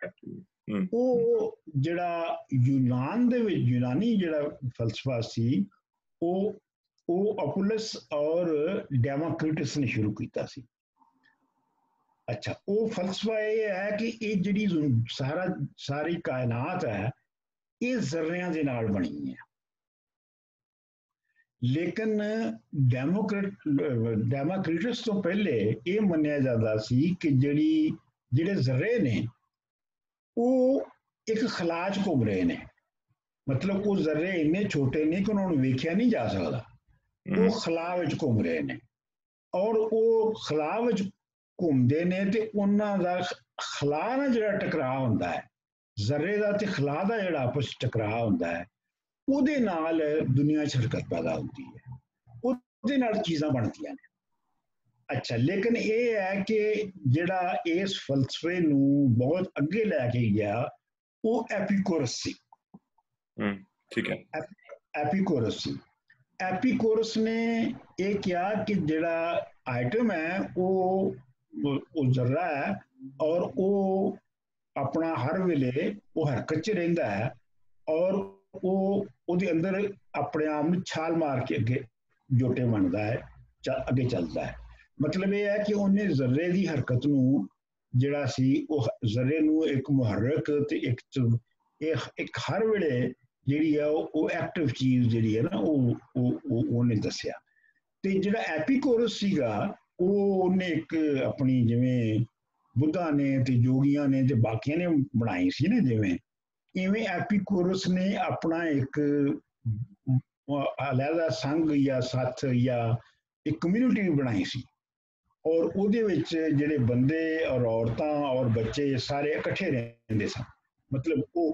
B: ਉਹ ਜਿਹੜਾ ਯੂਨਾਨੀ ਜਿਹੜਾ ਫਲਸਫਾ ਸੀ, ਉਹ ਅਪੋਲਸ ਔਰ ਡੈਮੋਕ੍ਰਿਟਸ ਨੇ ਸ਼ੁਰੂ ਕੀਤਾ ਸੀ। ਅੱਛਾ, ਉਹ ਫਲਸਫਾ ਇਹ ਹੈ ਕਿ ਇਹ ਜਿਹੜੀ ਸਾਰੀ ਕਾਇਨਾਤ ਹੈ ਇਹ ਜ਼ਰਰਿਆਂ ਦੇ ਨਾਲ ਬਣੀ ਹੈ। ਲੇਕਿਨ ਡੈਮੋਕ੍ਰਿਟਸ ਤੋਂ ਪਹਿਲੇ ਇਹ ਮੰਨਿਆ ਜਾਂਦਾ ਸੀ ਕਿ ਜਿਹੜੇ ਜ਼ਰਰੇ ਨੇ ਉਹ ਇੱਕ ਖਲਾ 'ਚ ਘੁੰਮ ਰਹੇ ਨੇ। ਮਤਲਬ ਉਹ ਜ਼ਰਰੇ ਇੰਨੇ ਛੋਟੇ ਨੇ ਕਿ ਉਹਨਾਂ ਨੂੰ ਵੇਖਿਆ ਨਹੀਂ ਜਾ ਸਕਦਾ। ਉਹ ਖਲਾ ਵਿੱਚ ਘੁੰਮ ਰਹੇ ਨੇ, ਔਰ ਉਹ ਖਲਾ ਵਿੱਚ ਘੁੰਮਦੇ ਨੇ ਤੇ ਉਹਨਾਂ ਦਾ ਖਲਾ ਨਾਲ ਜਿਹੜਾ ਟਕਰਾਅ ਹੁੰਦਾ ਹੈ ਜ਼ਰਰੇ ਦਾ ਤੇ ਖਲਾ ਦਾ ਜਿਹੜਾ ਆਪਸ 'ਚ ਟਕਰਾਅ ਹੁੰਦਾ ਹੈ, ਉਹਦੇ ਨਾਲ ਦੁਨੀਆ 'ਚ ਹਰਕਤ ਪੈਦਾ ਹੁੰਦੀ ਹੈ, ਉਹਦੇ ਨਾਲ ਚੀਜ਼ਾਂ ਬਣਦੀਆਂ ਨੇ। ਅੱਛਾ, ਲੇਕਿਨ ਇਹ ਹੈ ਕਿ ਜਿਹੜਾ ਇਸ ਫਲਸਫੇ ਨੂੰ ਬਹੁਤ ਅੱਗੇ ਲੈ ਕੇ ਗਿਆ ਉਹ ਐਪੀਕੋਰਸ ਸੀ।
A: ਠੀਕ ਹੈ।
B: ਐਪੀਕੋਰਸ ਸੀ। ਐਪੀਕੋਰਸ ਨੇ ਇਹ ਕਿਹਾ ਕਿ ਜਿਹੜਾ ਆਈਟਮ ਹੈ ਉਹ ਜ਼ਰਰਾ ਹੈ, ਔਰ ਉਹ ਆਪਣਾ ਹਰ ਵੇਲੇ ਉਹ ਹਰਕਤ 'ਚ ਰਹਿੰਦਾ ਹੈ, ਔਰ ਉਹਦੇ ਅੰਦਰ ਆਪਣੇ ਆਪ ਨੂੰ ਛਾਲ ਮਾਰ ਕੇ ਅੱਗੇ ਜੋਟੇ ਬਣਦਾ ਹੈ, ਅੱਗੇ ਚੱਲਦਾ ਹੈ। ਮਤਲਬ ਇਹ ਹੈ ਕਿ ਉਹਨੇ ਜ਼ਰਰੇ ਦੀ ਹਰਕਤ ਨੂੰ ਜਿਹੜਾ ਸੀ ਉਹ ਜ਼ਰਰੇ ਨੂੰ ਇੱਕ ਮੁਹਰਕ ਤੇ ਇੱਕ ਹਰ ਵੇਲੇ ਜਿਹੜੀ ਆ ਉਹ ਐਕਟਿਵ ਚੀਜ਼ ਜਿਹੜੀ ਹੈ ਨਾ ਉਹਨੇ ਦੱਸਿਆ। ਤੇ ਜਿਹੜਾ ਐਪੀਕੋਰਸ ਸੀਗਾ ਉਹਨੇ ਇੱਕ ਆਪਣੀ, ਜਿਵੇਂ ਬੁੱਧਾ ਨੇ ਤੇ ਯੋਗੀਆਂ ਨੇ ਤੇ ਬਾਕੀਆਂ ਨੇ ਬਣਾਈ ਸੀ ਨਾ, ਜਿਵੇਂ ਇਵੇਂ ਐਪੀਕੋਰਸ ਨੇ ਆਪਣਾ ਇੱਕ ਅਲੱਗਾ ਸੰਘ ਜਾਂ ਸੱਥ ਜਾਂ ਇੱਕ ਕਮਿਊਨਿਟੀ ਬਣਾਈ ਸੀ, ਔਰ ਉਹਦੇ ਵਿੱਚ ਜਿਹੜੇ ਬੰਦੇ ਔਰ ਔਰਤਾਂ ਔਰ ਬੱਚੇ ਸਾਰੇ ਇਕੱਠੇ ਰਹਿੰਦੇ ਸਨ। ਮਤਲਬ ਉਹ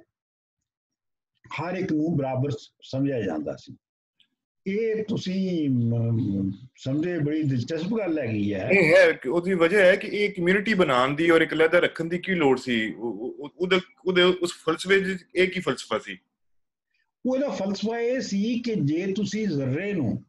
B: ਹਰ ਇੱਕ ਨੂੰ ਬਰਾਬਰ ਸਮਝਿਆ ਜਾਂਦਾ ਸੀ। ਇਹ ਤੁਸੀਂ ਸਮਝੇ ਬੜੀ ਦਿਲਚਸਪ ਗੱਲ ਹੈਗੀ ਹੈ।
A: ਇਹ ਹੈ ਕਿ ਉਹਦੀ ਵਜ੍ਹਾ ਹੈ ਕਿ ਇਹ ਕਮਿਊਨਿਟੀ ਬਣਾਉਣ ਦੀ ਔਰ ਇੱਕ ਅਲੱਗਾ ਰੱਖਣ ਦੀ ਕੀ ਲੋੜ ਸੀ? ਉਹਦੇ ਉਸ ਫਲਸਫੇ ਚ ਇਹ ਕੀ ਫਲਸਫਾ ਸੀ?
B: ਉਹਦਾ ਫਲਸਫਾ ਇਹ ਸੀ ਕਿ ਜੇ ਤੁਸੀਂ ਜ਼ਰਰੇ ਨੂੰ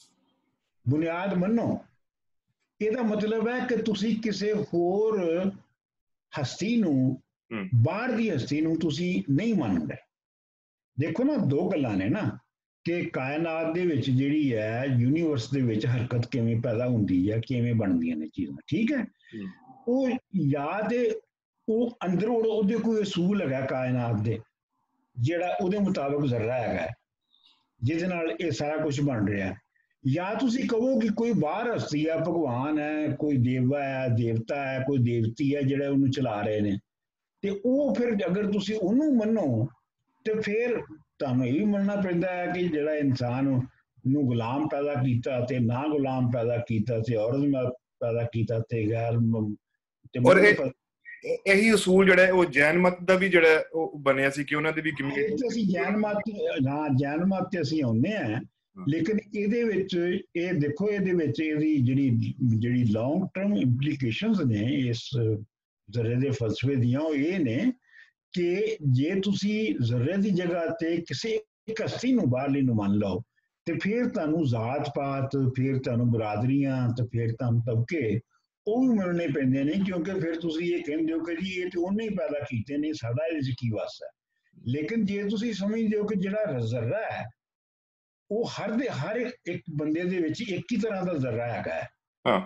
B: ਬੁਨਿਆਦ ਮੰਨੋ, ਇਹਦਾ ਮਤਲਬ ਹੈ ਕਿ ਤੁਸੀਂ ਕਿਸੇ ਹੋਰ ਹਸਤੀ ਨੂੰ, ਬਾਹਰ ਦੀ ਹਸਤੀ ਨੂੰ ਤੁਸੀਂ ਨਹੀਂ ਮੰਨਦੇ। ਦੇਖੋ ਨਾ, ਦੋ ਗੱਲਾਂ ਨੇ ਨਾ, ਕਿ ਕਾਇਨਾਤ ਦੇ ਵਿੱਚ ਜਿਹੜੀ ਹੈ, ਯੂਨੀਵਰਸ ਦੇ ਵਿੱਚ ਹਰਕਤ ਕਿਵੇਂ ਪੈਦਾ ਹੁੰਦੀ ਹੈ, ਕਿਵੇਂ ਬਣਦੀਆਂ ਨੇ ਚੀਜ਼ਾਂ, ਠੀਕ ਹੈ। ਉਹ ਯਾਦ ਉਹ ਅੰਦਰੋਂ ਉਹਦੇ ਕੋਈ ਅਸੂਲ ਹੈਗਾ ਕਾਇਨਾਤ ਦੇ, ਜਿਹੜਾ ਉਹਦੇ ਮੁਤਾਬਕ ਜ਼ਰਰਾ ਹੈਗਾ, ਜਿਹਦੇ ਨਾਲ ਇਹ ਸਾਰਾ ਕੁਝ ਬਣ ਰਿਹਾ। ਜਾਂ ਤੁਸੀਂ ਕਹੋ ਕਿ ਕੋਈ ਬਾਹਰ ਹਸਤੀ ਹੈ, ਭਗਵਾਨ ਹੈ, ਕੋਈ ਦੇਵਾ ਹੈ, ਦੇਵਤਾ ਹੈ, ਕੋਈ ਦੇਵਤੀ ਹੈ ਜਿਹੜਾ ਉਹਨੂੰ ਚਲਾ ਰਹੇ ਨੇ, ਤੇ ਉਹ ਫਿਰ ਅਗਰ ਤੁਸੀਂ ਉਹਨੂੰ ਮੰਨੋ ਤੇ ਫਿਰ ਤੁਹਾਨੂੰ ਇਹ ਵੀ ਮੰਨਣਾ ਪੈਂਦਾ ਹੈ ਕਿ ਜਿਹੜਾ ਇਨਸਾਨ ਨੂੰ ਗੁਲਾਮ ਪੈਦਾ ਕੀਤਾ ਤੇ ਨਾ ਗੁਲਾਮ ਪੈਦਾ ਕੀਤਾ ਤੇ ਔਰਤ ਪੈਦਾ ਕੀਤਾ ਤੇ ਗੈਰ
A: ਔਰ ਇਹੀ ਅਸੂਲ ਜਿਹੜਾ ਉਹ ਜੈਨ ਮਤ ਦਾ ਵੀ ਜਿਹੜਾ ਉਹ ਬਣਿਆ ਸੀ ਕਿ ਉਹਨਾਂ ਦੀ ਵੀ
B: ਕਮਿਊਨਿਟੀ। ਅਸੀਂ ਜੈਨ ਮਤ ਤੇ ਅਸੀਂ ਆਉਂਦੇ ਹਾਂ, ਲੇਕਿਨ ਇਹਦੇ ਵਿੱਚ ਇਹ ਦੇਖੋ, ਇਹਦੇ ਵਿੱਚ ਇਹਦੀ ਜਿਹੜੀ ਲੌਂਗ ਟਰਮ ਇੰਪਲੀਕੇਸ਼ਨਸ ਨੇ ਇਸ ਜ਼ਰਰੇ ਦੇ ਫਲਸਫੇ ਦੀਆਂ, ਉਹ ਇਹ ਨੇ ਕਿ ਜੇ ਤੁਸੀਂ ਜ਼ਰਰੇ ਦੀ ਜਗ੍ਹਾ ਤੇ ਕਿਸੇ ਇੱਕ ਹਸਤੀ ਨੂੰ ਬਾਹਰਲੀ ਨੂੰ ਮੰਨ ਲਓ, ਤੇ ਫਿਰ ਤੁਹਾਨੂੰ ਜ਼ਾਤ ਪਾਤ, ਫਿਰ ਤੁਹਾਨੂੰ ਬਰਾਦਰੀਆਂ, ਤੇ ਫਿਰ ਤੁਹਾਨੂੰ ਤਬਕੇ ਉਹ ਵੀ ਮਿਲਣੇ ਪੈਂਦੇ ਨੇ, ਕਿਉਂਕਿ ਫਿਰ ਤੁਸੀਂ ਇਹ ਕਹਿੰਦੇ ਹੋ ਕਿ ਜੀ ਇਹ ਤੇ ਉਹਨੇ ਹੀ ਪੈਦਾ ਕੀਤੇ ਨੇ, ਸਾਡਾ ਇਹਦੇ 'ਚ ਕੀ ਵਸ ਹੈ। ਲੇਕਿਨ ਜੇ ਤੁਸੀਂ ਸਮਝਦੇ ਹੋ ਕਿ ਜਿਹੜਾ ਜ਼ਰਰਾ ਹੈ ਉਹ ਹਰ ਇੱਕ ਬੰਦੇ ਦੇ ਵਿੱਚ ਇੱਕ ਹੀ ਤਰ੍ਹਾਂ ਦਾ ਜ਼ਰਰਾ ਹੈਗਾ ਹੈ,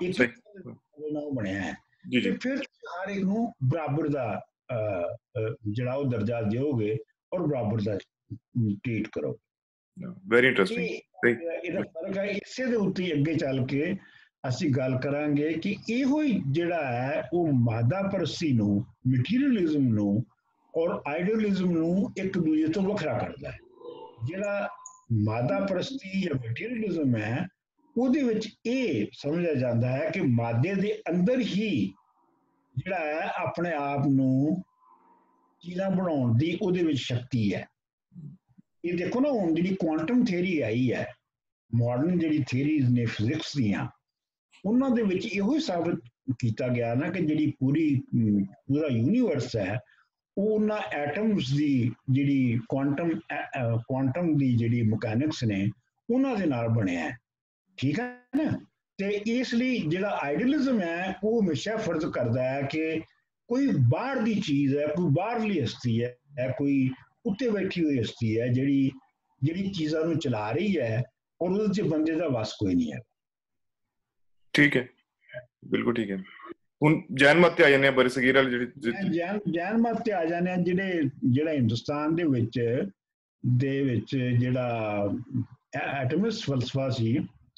B: ਉਹ ਬਣਿਆ ਹੈ, ਤੇ ਫਿਰ ਹਰ ਇੱਕ ਨੂੰ ਬਰਾਬਰ ਦਾ ਜਿਹੜਾ ਉਹ ਦਰਜਾ ਦਿਓਗੇ ਔਰ ਬਰਾਬਰ ਦਾ ਟ੍ਰੀਟ ਕਰੋਗੇ।
A: Very interesting.
B: ਇਹਦਾ ਫਰਕ ਹੈ। ਇਸੇ ਦੇ ਉੱਤੇ ਅੱਗੇ ਚੱਲ ਕੇ ਅਸੀਂ ਗੱਲ ਕਰਾਂਗੇ ਕਿ ਇਹੋ ਹੀ ਜਿਹੜਾ ਹੈ ਉਹ ਮਾਦਾ ਪਰਸਤੀ ਨੂੰ, ਮਟੀਰੀਅਲਿਜ਼ਮ ਨੂੰ ਔਰ ਆਈਡੀਅਲਿਜ਼ਮ ਨੂੰ ਇੱਕ ਦੂਜੇ ਤੋਂ ਵੱਖਰਾ ਕਰਦਾ ਹੈ। ਜਿਹੜਾ ਮਾਦਾ ਪਰਸਤੀ ਜਾਂ ਮਟੀਰੀਅਲਿਜ਼ਮ ਹੈ, ਉਹਦੇ ਵਿੱਚ ਇਹ ਸਮਝਿਆ ਜਾਂਦਾ ਹੈ ਕਿ ਮਾਦੇ ਦੇ ਅੰਦਰ ਹੀ ਜਿਹੜਾ ਹੈ ਆਪਣੇ ਆਪ ਨੂੰ ਚੀਜ਼ਾਂ ਬਣਾਉਣ ਦੀ ਉਹਦੇ ਵਿੱਚ ਸ਼ਕਤੀ ਹੈ। ਇਹ ਦੇਖੋ ਨਾ, ਹੁਣ ਜਿਹੜੀ ਕੁਆਂਟਮ ਥਿਊਰੀ ਆਈ ਹੈ, ਮਾਡਰਨ ਜਿਹੜੀ ਥਿਊਰੀਜ਼ ਨੇ ਫਿਜ਼ਿਕਸ ਦੀਆਂ, ਉਹਨਾਂ ਦੇ ਵਿੱਚ ਇਹੋ ਹੀ ਸਾਬਤ ਕੀਤਾ ਗਿਆ ਨਾ ਕਿ ਜਿਹੜੀ ਪੂਰਾ ਯੂਨੀਵਰਸ ਹੈ ਉਹ ਉਹਨਾਂ ਐਟਮਸ ਦੀ ਜਿਹੜੀ ਕੁਆਂਟਮ ਦੀ ਜਿਹੜੀ ਮਕੈਨਿਕਸ ਨੇ ਉਹਨਾਂ ਦੇ ਨਾਲ ਬਣਿਆ ਹੈ, ਠੀਕ ਹੈ ਨਾ। ਤੇ ਇਸ ਲਈ ਜਿਹੜਾ ਆਈਡੀਅਲਿਜ਼ਮ ਹੈ ਉਹ ਹਮੇਸ਼ਾ ਫਰਜ਼ ਕਰਦਾ ਹੈ ਕਿ ਕੋਈ ਬਾਹਰ ਦੀ ਚੀਜ਼ ਹੈ, ਕੋਈ ਬਾਹਰਲੀ ਹਸਤੀ ਹੈ, ਕੋਈ ਉੱਤੇ ਬੈਠੀ ਹੋਈ ਹਸਤੀ ਹੈ ਜਿਹੜੀ ਚੀਜ਼ਾਂ ਨੂੰ ਚਲਾ ਰਹੀ ਹੈ, ਔਰ ਉਹਦੇ 'ਚ ਬੰਦੇ ਦਾ ਵਸ ਕੋਈ ਨਹੀਂ ਹੈ।
A: ਠੀਕ ਹੈ, ਬਿਲਕੁਲ ਠੀਕ ਹੈ। ਹੁਣ ਜੈਨ ਮਤ ਤੇ ਆ ਜਾਂਦੇ ਆ, ਬੜੇ ਸਗੀਰ ਵਾਲੇ ਜਿਹੜੇ
B: ਜੈਨ ਮਤ ਤੇ ਆ ਜਾਂਦੇ ਆ, ਜਿਹੜਾ ਹਿੰਦੁਸਤਾਨ ਦੇ ਵਿੱਚ ਜਿਹੜਾ ਐਟਮਿਸਟ ਫਲਸਫਾ ਸੀ,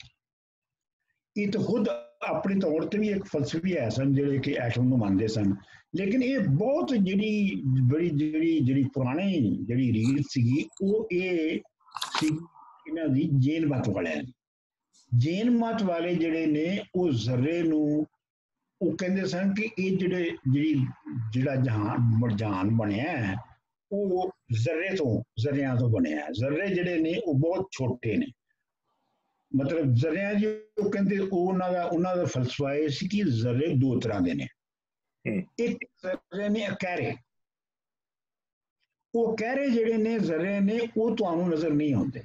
B: ਇਹ ਤਾਂ ਖੁਦ ਆਪਣੇ ਤੌਰ ਤੇ ਵੀ ਇੱਕ ਫਲਸਫੀ ਹੈ ਸਨ ਜਿਹੜੇ ਕਿ ਐਟਮ ਨੂੰ ਮੰਨਦੇ ਸਨ, ਲੇਕਿਨ ਇਹ ਬਹੁਤ ਜਿਹੜੀ ਪੁਰਾਣੀ ਜਿਹੜੀ ਰੀਤ ਸੀਗੀ ਉਹ ਇਹ ਸੀ ਇਹਨਾਂ ਦੀ ਜੈਨ ਮਤ ਵਾਲਿਆਂ ਦੀ। ਜੈਨ ਮਤ ਵਾਲੇ ਜਿਹੜੇ ਨੇ ਉਹ ਜ਼ਰਰੇ ਨੂੰ ਉਹ ਕਹਿੰਦੇ ਸਨ ਕਿ ਇਹ ਜਿਹੜਾ ਜਹਾਨ ਬਣਿਆ ਹੈ ਉਹ ਜ਼ਰਿਆਂ ਤੋਂ ਬਣਿਆ। ਜ਼ਰਰੇ ਜਿਹੜੇ ਨੇ ਉਹ ਬਹੁਤ ਛੋਟੇ ਨੇ, ਮਤਲਬ ਜ਼ਰਿਆਂ ਜੀ ਉਹ ਕਹਿੰਦੇ ਉਹਨਾਂ ਦਾ ਫਲਸਫਾ ਇਹ ਸੀ ਕਿ ਜ਼ਰੇ ਦੋ ਤਰ੍ਹਾਂ ਦੇ ਨੇ। ਇੱਕ ਜ਼ਰੇ ਨੇ ਅਕਹਿਰੇ, ਉਹ ਕਹਿਰੇ ਜਿਹੜੇ ਨੇ ਜ਼ਰੇ ਨੇ ਉਹ ਤੁਹਾਨੂੰ ਨਜ਼ਰ ਨਹੀਂ ਆਉਂਦੇ।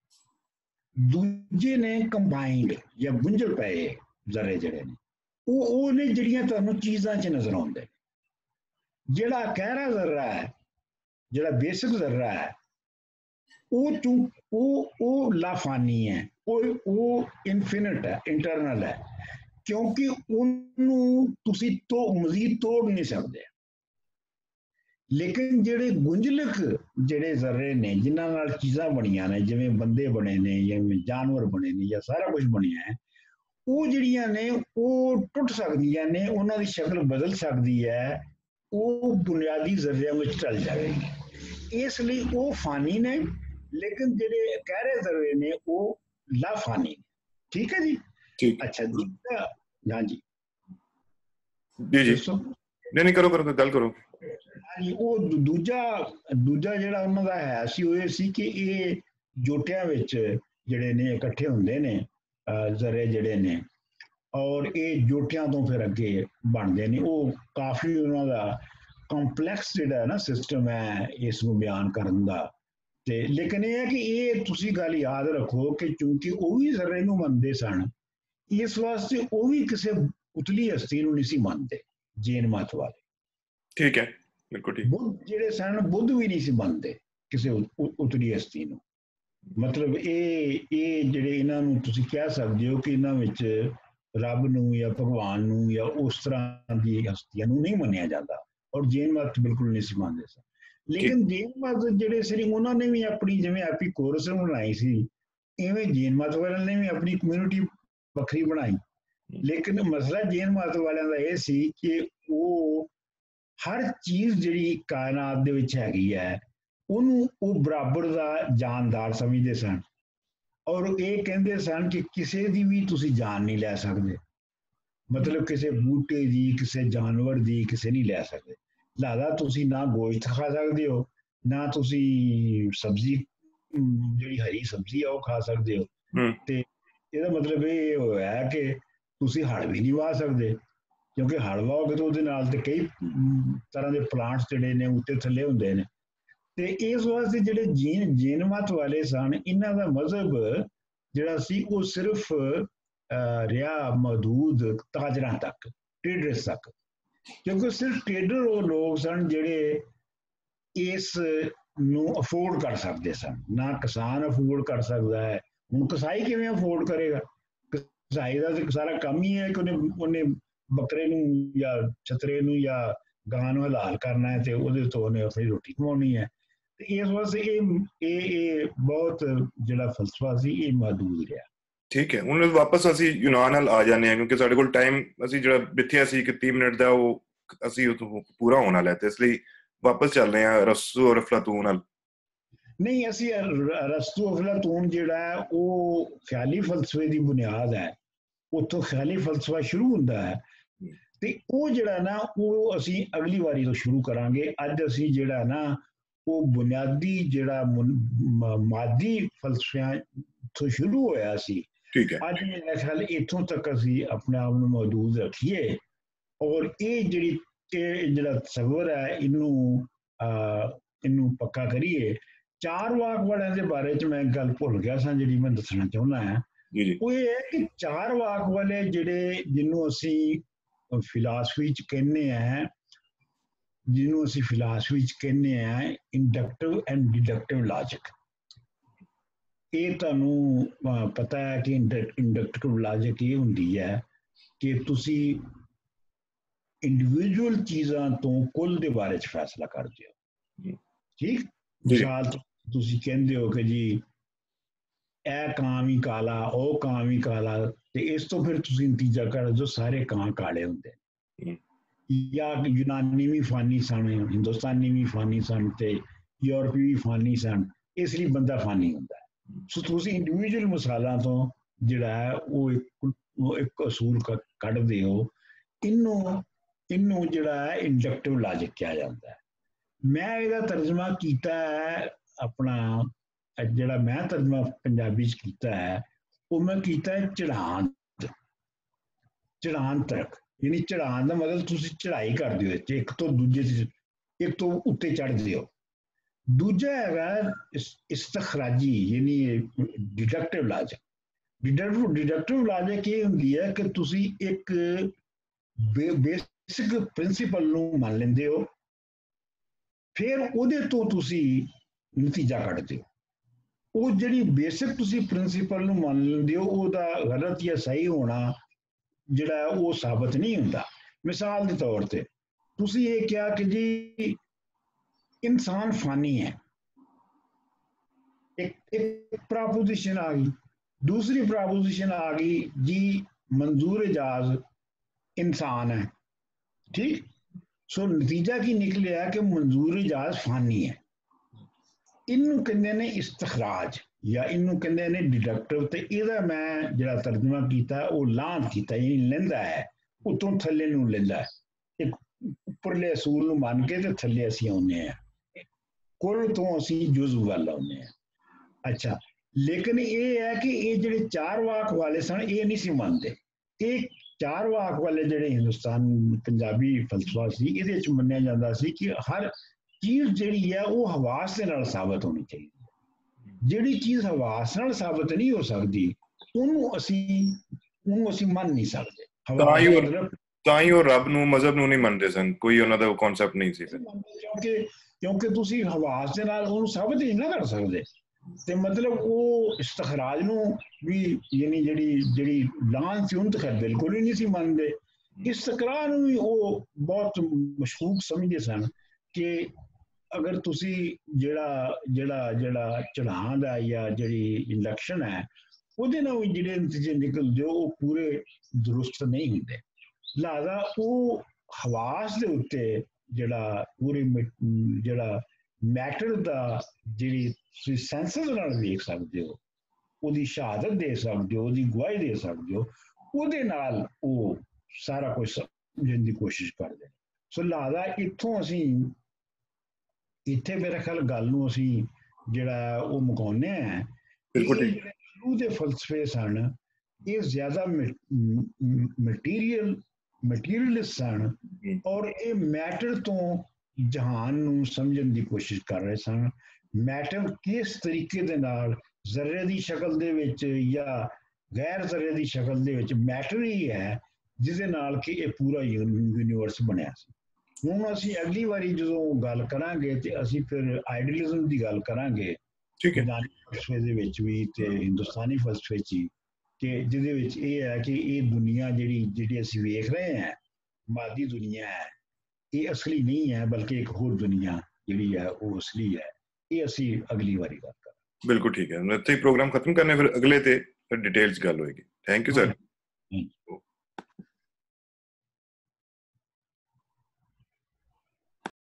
B: ਦੂਜੇ ਨੇ ਕੰਬਾਈਨਡ ਜਾਂ ਗੁੰਝਲ ਪਏ ਜ਼ਰੇ ਜਿਹੜੇ ਨੇ ਉਹ ਨੇ ਜਿਹੜੀਆਂ ਤੁਹਾਨੂੰ ਚੀਜ਼ਾਂ 'ਚ ਨਜ਼ਰ ਆਉਂਦੇ। ਜਿਹੜਾ ਅਕਹਿਰਾ ਜ਼ਰਰਾ ਹੈ, ਜਿਹੜਾ ਬੇਸਿਕ ਜ਼ਰਰਾ ਹੈ, ਉਹ ਲਾਫਾਨੀ ਹੈ, ਉਹ ਇਨਫਿਨਿਟ ਹੈ, ਇੰਟਰਨਲ ਹੈ, ਕਿਉਂਕਿ ਉਹਨੂੰ ਤੁਸੀਂ ਮਜ਼ੀਦ ਤੋੜ ਨਹੀਂ ਸਕਦੇ। ਲੇਕਿਨ ਜਿਹੜੇ ਗੁੰਝਲਕ ਜਿਹੜੇ ਜ਼ਰਰੇ ਨੇ ਜਿਨ੍ਹਾਂ ਨਾਲ ਚੀਜ਼ਾਂ ਬਣੀਆਂ ਨੇ, ਜਿਵੇਂ ਬੰਦੇ ਬਣੇ ਨੇ, ਜਿਵੇਂ ਜਾਨਵਰ ਬਣੇ ਨੇ, ਜਾਂ ਸਾਰਾ ਕੁਝ ਬਣਿਆ ਹੈ, ਉਹ ਜਿਹੜੀਆਂ ਨੇ ਉਹ ਟੁੱਟ ਸਕਦੀਆਂ ਨੇ, ਉਹਨਾਂ ਦੀ ਸ਼ਕਲ ਬਦਲ ਸਕਦੀ ਹੈ, ਉਹ ਬੁਨਿਆਦੀ ਜ਼ਰਰਿਆਂ ਵਿੱਚ ਢਲ ਜਾਵੇਗੀ। ਇਸ ਲਈ ਉਹ ਫਾਨੀ ਨੇ, ਲੇਕਿਨ ਜਿਹੜੇ ਕਹਿਰੇ ਜ਼ਰਰੇ ਨੇ ਉਹ ਲਾਫਾਨੀ ਨੇ। ਠੀਕ ਹੈ ਜੀ।
A: ਠੀਕ।
B: ਅੱਛਾ ਦੂਜਾ, ਹਾਂਜੀ
A: ਜੀ ਨਹੀਂ ਕਰੋ ਗੱਲ ਕਰੋ।
B: ਹਾਂਜੀ, ਉਹ ਦੂਜਾ ਜਿਹੜਾ ਉਹਨਾਂ ਦਾ ਹੈ ਸੀ ਉਹ ਇਹ ਸੀ ਕਿ ਇਹ ਜੋਟਿਆਂ ਵਿੱਚ ਜਿਹੜੇ ਨੇ ਇਕੱਠੇ ਹੁੰਦੇ ਨੇ ਜ਼ਰੇ ਜਿਹੜੇ ਨੇ, ਔਰ ਇਹ ਜੋਟਿਆਂ ਤੋਂ ਫਿਰ ਅੱਗੇ ਬਣਦੇ ਨੇ। ਉਹ ਕਾਫੀ ਉਹਨਾਂ ਦਾ ਕੰਪਲੈਕਸ ਜਿਹੜਾ ਨਾ ਸਿਸਟਮ ਹੈ ਇਸ ਨੂੰ ਬਿਆਨ ਕਰਨ ਦਾ। ਤੇ ਲੇਕਿਨ ਇਹ ਹੈ ਕਿ ਇਹ ਤੁਸੀਂ ਗੱਲ ਯਾਦ ਰੱਖੋ ਕਿ ਚੂੰਕਿ ਉਹ ਵੀ ਜ਼ਰੇ ਨੂੰ ਮੰਨਦੇ ਸਨ, ਇਸ ਵਾਸਤੇ ਉਹ ਵੀ ਕਿਸੇ ਉਤਲੀ ਹਸਤੀ ਨੂੰ ਨਹੀਂ ਸੀ ਮੰਨਦੇ, ਜੈਨ ਮਤ ਵਾਲੇ।
A: ਠੀਕ ਹੈ, ਬਿਲਕੁਲ ਠੀਕ।
B: ਬੁੱਧ ਜਿਹੜੇ ਸਨ, ਬੁੱਧ ਵੀ ਨਹੀਂ ਸੀ ਮੰਨਦੇ ਕਿਸੇ ਉਤਲੀ ਹਸਤੀ ਨੂੰ। ਮਤਲਬ ਇਹ ਜਿਹੜੇ ਇਹਨਾਂ ਨੂੰ ਤੁਸੀਂ ਕਹਿ ਸਕਦੇ ਹੋ ਕਿ ਇਹਨਾਂ ਵਿੱਚ ਰੱਬ ਨੂੰ ਜਾਂ ਭਗਵਾਨ ਨੂੰ ਜਾਂ ਉਸ ਤਰ੍ਹਾਂ ਦੀ ਹਸਤੀਆਂ ਨੂੰ ਨਹੀਂ ਮੰਨਿਆ ਜਾਂਦਾ, ਔਰ ਜੈਨ ਮਤ ਬਿਲਕੁਲ ਨਹੀਂ ਸੀ ਮੰਨਦੇ ਸਨ। ਲੇਕਿਨ ਜੈਨ ਮਤ ਜਿਹੜੇ ਸੀ ਉਹਨਾਂ ਨੇ ਵੀ ਆਪਣੀ ਜਿਵੇਂ ਐਪੀਕੋਰਸ ਬਣਾਈ ਸੀ, ਇਵੇਂ ਜੈਨ ਮਤ ਵਾਲਿਆਂ ਨੇ ਵੀ ਆਪਣੀ ਕਮਿਊਨਿਟੀ ਵੱਖਰੀ ਬਣਾਈ। ਲੇਕਿਨ ਮਸਲਾ ਜੈਨ ਮਤ ਵਾਲਿਆਂ ਦਾ ਇਹ ਸੀ ਕਿ ਉਹ ਹਰ ਚੀਜ਼ ਜਿਹੜੀ ਕਾਇਨਾਤ ਦੇ ਵਿੱਚ ਹੈਗੀ ਹੈ ਉਹਨੂੰ ਉਹ ਬਰਾਬਰ ਦਾ ਜਾਨਦਾਰ ਸਮਝਦੇ ਸਨ, ਔਰ ਇਹ ਕਹਿੰਦੇ ਸਨ ਕਿ ਕਿਸੇ ਦੀ ਵੀ ਤੁਸੀਂ ਜਾਨ ਨਹੀਂ ਲੈ ਸਕਦੇ। ਮਤਲਬ ਕਿਸੇ ਬੂਟੇ ਦੀ, ਕਿਸੇ ਜਾਨਵਰ ਦੀ ਕਿਸੇ ਨਹੀਂ ਲੈ ਸਕਦੇ। ਲਿਹਾਜ਼ਾ ਤੁਸੀਂ ਨਾ ਗੋਸ਼ਤ ਖਾ ਸਕਦੇ ਹੋ, ਨਾ ਤੁਸੀਂ ਸਬਜ਼ੀ ਜਿਹੜੀ ਹਰੀ ਸਬਜ਼ੀ ਆ ਉਹ ਖਾ ਸਕਦੇ ਹੋ। ਤੇ ਇਹਦਾ ਮਤਲਬ ਇਹ ਹੋਇਆ ਕਿ ਤੁਸੀਂ ਹਲ ਵੀ ਨਹੀਂ ਵਾਹ ਸਕਦੇ, ਕਿਉਂਕਿ ਹਲ ਵਾਹੋਗੇ ਤਾਂ ਉਹਦੇ ਨਾਲ ਤੇ ਕਈ ਤਰ੍ਹਾਂ ਦੇ ਪਲਾਂਟਸ ਜਿਹੜੇ ਨੇ ਉੱਤੇ ਥੱਲੇ ਹੁੰਦੇ ਨੇ। ਤੇ ਇਸ ਵਾਸਤੇ ਜਿਹੜੇ ਜੈਨ ਮਤ ਵਾਲੇ ਸਨ, ਇਹਨਾਂ ਦਾ ਮਜ਼ਹਬ ਜਿਹੜਾ ਸੀ ਉਹ ਸਿਰਫ ਰਿਹਾ ਮਹਦੂਦ ਤਾਜਰਾਂ ਤੱਕ, ਟ੍ਰੇਡਰਸ ਤੱਕ, ਕਿਉਂਕਿ ਸਿਰਫ ਟ੍ਰੇਡਰ ਉਹ ਲੋਕ ਸਨ ਜਿਹੜੇ ਇਸ ਨੂੰ ਅਫੋਰਡ ਕਰ ਸਕਦੇ ਸਨ। ਨਾ ਕਿਸਾਨ ਅਫੋਰਡ ਕਰ ਸਕਦਾ ਹੈ। ਹੁਣ ਕਸਾਈ ਕਿਵੇਂ ਅਫੋਰਡ ਕਰੇਗਾ? ਕਸਾਈ ਦਾ ਤਾਂ ਸਾਰਾ ਕੰਮ ਹੀ ਹੈ ਕਿ ਉਹਨੇ ਬੱਕਰੇ ਨੂੰ ਜਾਂ ਛਤਰੇ ਨੂੰ ਜਾਂ ਗਾਂ ਨੂੰ ਹਲਾਲ ਕਰਨਾ ਹੈ ਤੇ ਉਹਦੇ ਤੋਂ ਉਹਨੇ ਆਪਣੀ ਰੋਟੀ ਕਮਾਉਣੀ ਹੈ। ਤੇ ਇਸ ਵਾਸਤੇ ਇਹ ਬਹੁਤ ਜਿਹੜਾ ਫਲਸਫਾ ਸੀ ਇਹ ਮਹਦੂਦ ਰਿਹਾ।
A: ਠੀਕ ਹੈ, ਹੁਣ ਵਾਪਸ ਅਸੀਂ ਯੂਨਾਨ ਨਾਲ ਆ ਜਾਂਦੇ ਹਾਂ, ਕਿਉਂਕਿ ਸਾਡੇ ਕੋਲ ਟਾਈਮ ਅਸੀਂ ਜਿਹੜਾ ਬਿੱਥਿਆ ਸੀ ਕਿ 30 ਮਿੰਟ ਦਾ ਉਹ ਅਸੀਂ ਪੂਰਾ ਹੋਣ ਵਾਲਾ ਤੇ ਇਸ ਲਈ ਵਾਪਸ ਚੱਲਦੇ ਹਾਂ ਅਰਸਤੂ ਔਰ ਅਫਲਾਤੂਨ ਨਾਲ।
B: ਨਹੀਂ, ਅਸੀਂ ਅਰਸਤੂ ਅਫਲਾਤੂਨ ਜਿਹੜਾ ਹੈ ਉਹ ਖਿਆਲੀ ਫਲਸਫੇ ਦੀ ਬੁਨਿਆਦ ਹੈ, ਉੱਥੋਂ ਖਿਆਲੀ ਫਲਸਫਾ ਸ਼ੁਰੂ ਹੁੰਦਾ ਹੈ। ਤੇ ਉਹ ਜਿਹੜਾ ਨਾ ਉਹ ਅਸੀਂ ਅਗਲੀ ਵਾਰੀ ਤੋਂ ਸ਼ੁਰੂ ਕਰਾਂਗੇ। ਅੱਜ ਅਸੀਂ ਜਿਹੜਾ ਨਾ ਉਹ ਬੁਨਿਆਦੀ ਜਿਹੜਾ ਮਾਦੀ ਫਲਸਫਿਆਂ ਤੋਂ ਸ਼ੁਰੂ ਹੋਇਆ ਸੀ, ਅੱਜ ਮੇਰਾ ਖਿਆਲ ਇੱਥੋਂ ਤੱਕ ਅਸੀਂ ਆਪਣੇ ਆਪ ਨੂੰ ਮੌਜੂਦ ਰੱਖੀਏ, ਔਰ ਇਹ ਜਿਹੜਾ ਤਸੱਵੁਰ ਹੈ ਇਹਨੂੰ ਪੱਕਾ ਕਰੀਏ। ਚਾਰ ਵਾਕ ਵਾਲਿਆਂ ਦੇ ਬਾਰੇ ਚ ਮੈਂ ਗੱਲ ਭੁੱਲ ਗਿਆ ਸਾਂ ਜਿਹੜੀ ਮੈਂ ਦੱਸਣਾ ਚਾਹੁੰਦਾ ਹਾਂ। ਉਹ ਇਹ ਹੈ ਕਿ ਚਾਰ ਵਾਕ ਵਾਲੇ ਜਿਹੜੇ ਜਿਹਨੂੰ ਅਸੀਂ ਫਿਲਾਸਫੀ ਚ ਕਹਿੰਦੇ ਆ, ਇੰਡਕਟਿਵ ਐਂਡ ਡਿਡਕਟਿਵ ਲਾਜਿਕ। ਇਹ ਤੁਹਾਨੂੰ ਪਤਾ ਹੈ ਕਿ ਇੰਡਕਟਿਵ ਲਾਜਿਕ ਇਹ ਹੁੰਦੀ ਹੈ ਕਿ ਤੁਸੀਂ ਇੰਡੀਵਿਜੂਅਲ ਚੀਜ਼ਾਂ ਤੋਂ ਕੁੱਲ ਦੇ ਬਾਰੇ ਚ ਫੈਸਲਾ ਕਰਦੇ ਹੋ। ਠੀਕ, ਮਿਸਾਲ ਤੁਸੀਂ ਕਹਿੰਦੇ ਹੋ ਕਿ ਜੀ ਇਹ ਕਾਂ ਵੀ ਕਾਲਾ, ਉਹ ਕਾਂ ਵੀ ਕਾਲਾ, ਤੇ ਇਸ ਤੋਂ ਫਿਰ ਤੁਸੀਂ ਨਤੀਜਾ ਕੱਢਦੇ ਹੋ ਸਾਰੇ ਕਾਂ ਕਾਲੇ ਹੁੰਦੇ ਨੇ। ਜਾਂ ਯੂਨਾਨੀ ਵੀ ਫਾਨੀ ਸਨ, ਹਿੰਦੁਸਤਾਨੀ ਵੀ ਫਾਨੀ ਸਨ, ਤੇ ਯੂਰਪੀ ਵੀ ਫਾਨੀ ਸਨ, ਇਸ ਲਈ ਬੰਦਾ ਫਾਨੀ ਹੁੰਦਾ ਹੈ। ਸੋ ਤੁਸੀਂ ਇੰਡੀਵਿਜੂਅਲ ਮਿਸਾਲਾਂ ਤੋਂ ਜਿਹੜਾ ਹੈ ਉਹ ਇੱਕ ਅਸੂਲ ਕੱਢਦੇ ਹੋ। ਇਹਨੂੰ ਜਿਹੜਾ ਹੈ ਇੰਡਕਟਿਵ ਲਾਜਿਕ ਕਿਹਾ ਜਾਂਦਾ ਹੈ। ਮੈਂ ਇਹਦਾ ਤਰਜਮਾ ਕੀਤਾ ਹੈ ਆਪਣਾ, ਜਿਹੜਾ ਮੈਂ ਤਰਜਮਾ ਪੰਜਾਬੀ ਚ ਕੀਤਾ ਹੈ ਉਹ ਮੈਂ ਕੀਤਾ ਹੈ ਚੜਾਨ, ਚੜਾਨ ਤੱਕ। ਯਾਨੀ ਚੜਾਨ ਦਾ ਮਤਲਬ ਤੁਸੀਂ ਚੜਾਈ ਕਰਦੇ ਹੋ ਇੱਕ ਤੋਂ ਦੂਜੇ, ਇੱਕ ਤੋਂ ਉੱਤੇ ਚੜ੍ਹਦੇ ਹੋ। ਦੂਜਾ ਹੈਗਾ ਇਸਤਖਰਾਜੀ, ਯਾਨੀ ਡਿਡਕਟਿਵ ਲਾਜਿਕ। ਡਿਡਕਟਿਵ ਲਾਜਿਕ ਇਹ ਹੁੰਦੀ ਹੈ ਕਿ ਤੁਸੀਂ ਇੱਕ ਬੇਸਿਕ ਪ੍ਰਿੰਸੀਪਲ ਨੂੰ ਮੰਨ ਲੈਂਦੇ ਹੋ, ਫਿਰ ਉਹਦੇ ਤੋਂ ਤੁਸੀਂ ਨਤੀਜਾ ਕੱਢਦੇ ਹੋ। ਉਹ ਜਿਹੜੀ ਬੇਸਿਕ ਤੁਸੀਂ ਪ੍ਰਿੰਸੀਪਲ ਨੂੰ ਮੰਨ ਲੈਂਦੇ ਹੋ ਉਹਦਾ ਗਲਤ ਜਾਂ ਸਹੀ ਹੋਣਾ ਜਿਹੜਾ ਉਹ ਸਾਬਤ ਨਹੀਂ ਹੁੰਦਾ। ਮਿਸਾਲ ਦੇ ਤੌਰ ਤੇ ਤੁਸੀਂ ਇਹ ਕਿਹਾ ਕਿ ਜੀ ਇਨਸਾਨ ਫਾਨੀ ਹੈ, ਇੱਕ ਪ੍ਰੋਪੋਜੀਸ਼ਨ ਆ ਗਈ। दूसरी प्रपोजिशन आ गई जी मंजूर एजाज इंसान है, ठीक। सो नतीजा की निकलिया कि मंजूर एजाज फानी है। इनू कहते ने इस्तखराज या इनू कहते ने डिडक्टिव। तो इहदा मैं जिहड़ा तर्जमा किया वो लांत किया, लैंदा है उतों थल्ले नूं लैंदा है, एक उपरले असूल नूं मान के ते थल्ले असीं आउंदे आ, कुल तो असीं जुज़ वल आउंदे आ। अच्छा, लेकिन ये है कि ये ਜਿਹੜੇ ਚਾਰ ਵਾਕ ਵਾਲੇ ਸਨ ਇਹ ਨਹੀਂ ਸੀ ਮੰਨਦੇ। ਇਹ ਚਾਰ ਵਾਕ ਵਾਲੇ ਜਿਹੜੇ ਹਿੰਦੁਸਤਾਨ ਪੰਜਾਬੀ ਫਲਸਫਾ ਸੀ ਇਹਦੇ ਵਿੱਚ ਮੰਨਿਆ ਜਾਂਦਾ ਸੀ ਕਿ ਹਰ ਚੀਜ਼ ਜਿਹੜੀ ਹੈ ਉਹ ਹਵਾਸ ਦੇ ਨਾਲ ਸਾਬਤ ਹੋਣੀ ਚਾਹੀਦੀ ਹੈ। ਜਿਹੜੀ ਚੀਜ਼ ਹਵਾਸ ਨਾਲ ਸਾਬਤ ਨਹੀਂ ਹੋ ਸਕਦੀ ਉਹਨੂੰ ਅਸੀਂ ਮੰਨ ਨਹੀਂ ਸਕਦੇ।
A: ਤਾਂ ਹੀ ਉਹ ਰੱਬ ਨੂੰ ਮਜ਼ਹਬ ਨੂੰ ਨਹੀਂ ਮੰਨਦੇ ਸਨ, ਕੋਈ ਉਹਨਾਂ ਦਾ ਕਨਸੈਪਟ ਨਹੀਂ ਸੀ।
B: ਕਿਉਂਕਿ ਤੁਸੀਂ ਹਵਾਸ ਦੇ ਨਾਲ ਉਹਨੂੰ ਸਾਬਤ ਹੀ ਨਾ ਕਰ ਸਕਦੇ। ਤੇ ਮਤਲਬ ਉਹ ਇਸਤਖਰਾਜ ਨੂੰ ਵੀ ਯਾਨੀ ਜਿਹੜੀ ਲਾਂਤ ਸੀ ਉਹਨੂੰ ਤਾਂ ਖੈਰ ਬਿਲਕੁਲ ਹੀ ਨਹੀਂ ਸੀ ਮੰਨਦੇ। ਇਸਤਕਰਾਰ ਨੂੰ ਵੀ ਉਹ ਬਹੁਤ ਮਸ਼ਕੂਕ ਸਮਝਦੇ ਸਨ ਕਿ ਅਗਰ ਤੁਸੀਂ ਜਿਹੜਾ ਚੜ੍ਹਾਉਣ ਦਾ ਜਾਂ ਜਿਹੜੀ ਲੱਛਣ ਹੈ ਉਹਦੇ ਨਾਲ ਵੀ ਜਿਹੜੇ ਨਤੀਜੇ ਨਿਕਲਦੇ ਉਹ ਪੂਰੇ ਦਰੁਸਤ ਨਹੀਂ ਹੁੰਦੇ। ਲਿਹਾਜ਼ਾ ਉਹ ਹਵਾਸ ਦੇ ਉੱਤੇ ਜਿਹੜਾ ਪੂਰੇ ਜਿਹੜਾ ਮੈਟਰ ਦਾ ਜਿਹੜੀ ਤੁਸੀਂ ਸੈਂਸਸ ਨਾਲ ਵੇਖ ਸਕਦੇ ਹੋ, ਉਹਦੀ ਸ਼ਹਾਦਤ ਦੇ ਸਕਦੇ ਹੋ, ਉਹਦੀ ਗਵਾਹੀ ਦੇ ਸਕਦੇ ਹੋ, ਉਹਦੇ ਨਾਲ ਉਹ ਸਾਰਾ ਕੁਝ ਸਮਝਣ ਦੀ ਕੋਸ਼ਿਸ਼ ਕਰਦੇ ਨੇ। ਸੋ ਲਿਹਾਜ਼ਾ ਇੱਥੋਂ ਅਸੀਂ ਇੱਥੇ ਮੇਰੇ ਖਿਆਲ ਗੱਲ ਨੂੰ ਅਸੀਂ ਜਿਹੜਾ ਉਹ ਮੁਕਾਉਂਦੇ ਹਾਂ। ਜਿਹੜੇ ਸ਼ੁਰੂ ਦੇ ਫਲਸਫੇ ਸਨ ਇਹ ਜ਼ਿਆਦਾ ਮਟੀਰੀਅਲਿਸਟ ਸਨ ਔਰ ਇਹ ਮੈਟਰ ਤੋਂ ਜਹਾਨ ਨੂੰ ਸਮਝਣ ਦੀ ਕੋਸ਼ਿਸ਼ ਕਰ ਰਹੇ ਸਨ। ਮੈਟਰ ਕਿਸ ਤਰੀਕੇ ਦੇ ਨਾਲ ਜ਼ਰਰੇ ਦੀ ਸ਼ਕਲ ਦੇ ਵਿੱਚ ਜਾਂ ਗੈਰ ਜ਼ਰਰੇ ਦੀ ਸ਼ਕਲ ਦੇ ਵਿੱਚ ਮੈਟਰ ਹੀ ਹੈ ਜਿਹਦੇ ਨਾਲ ਕਿ ਇਹ ਪੂਰਾ ਯੂਨੀਵਰਸ ਬਣਿਆ ਸੀ। ਹੁਣ ਅਸੀਂ ਅਗਲੀ ਵਾਰੀ ਜਦੋਂ ਗੱਲ ਕਰਾਂਗੇ ਤੇ ਅਸੀਂ ਫਿਰ ਆਈਡੀਅਲਿਜ਼ਮ ਦੀ ਗੱਲ ਕਰਾਂਗੇ,
A: ਠੀਕ ਹੈ,
B: ਫਲਸਫੇ ਦੇ ਵਿੱਚ ਵੀ ਤੇ ਹਿੰਦੁਸਤਾਨੀ ਫਲਸਫੇ 'ਚ ਹੀ, ਕਿ ਜਿਹਦੇ ਵਿੱਚ ਇਹ ਹੈ ਕਿ ਇਹ ਦੁਨੀਆ ਜਿਹੜੀ ਅਸੀਂ ਵੇਖ ਰਹੇ ਹਾਂ ਮਾਦੀ ਦੁਨੀਆ ਹੈ ਇਹ ਅਸਲੀ ਨਹੀਂ ਹੈ ਬਲਕਿ ਇੱਕ ਹੋਰ ਦੁਨੀਆ ਜਿਹੜੀ ਹੈ ਉਹ ਅਸਲੀ ਹੈ। ਇਹ ਅਸੀਂ ਅਗਲੀ ਵਾਰੀ ਗੱਲ ਕਰਾਂਗੇ।
A: ਬਿਲਕੁਲ ਠੀਕ ਹੈ। ਇੱਥੇ ਹੀ ਪ੍ਰੋਗਰਾਮ ਖਤਮ ਕਰਨੇ, ਫਿਰ ਅਗਲੇ ਤੇ ਫਿਰ ਡਿਟੇਲ 'ਚ ਗੱਲ ਹੋਏਗੀ। Thank you sir.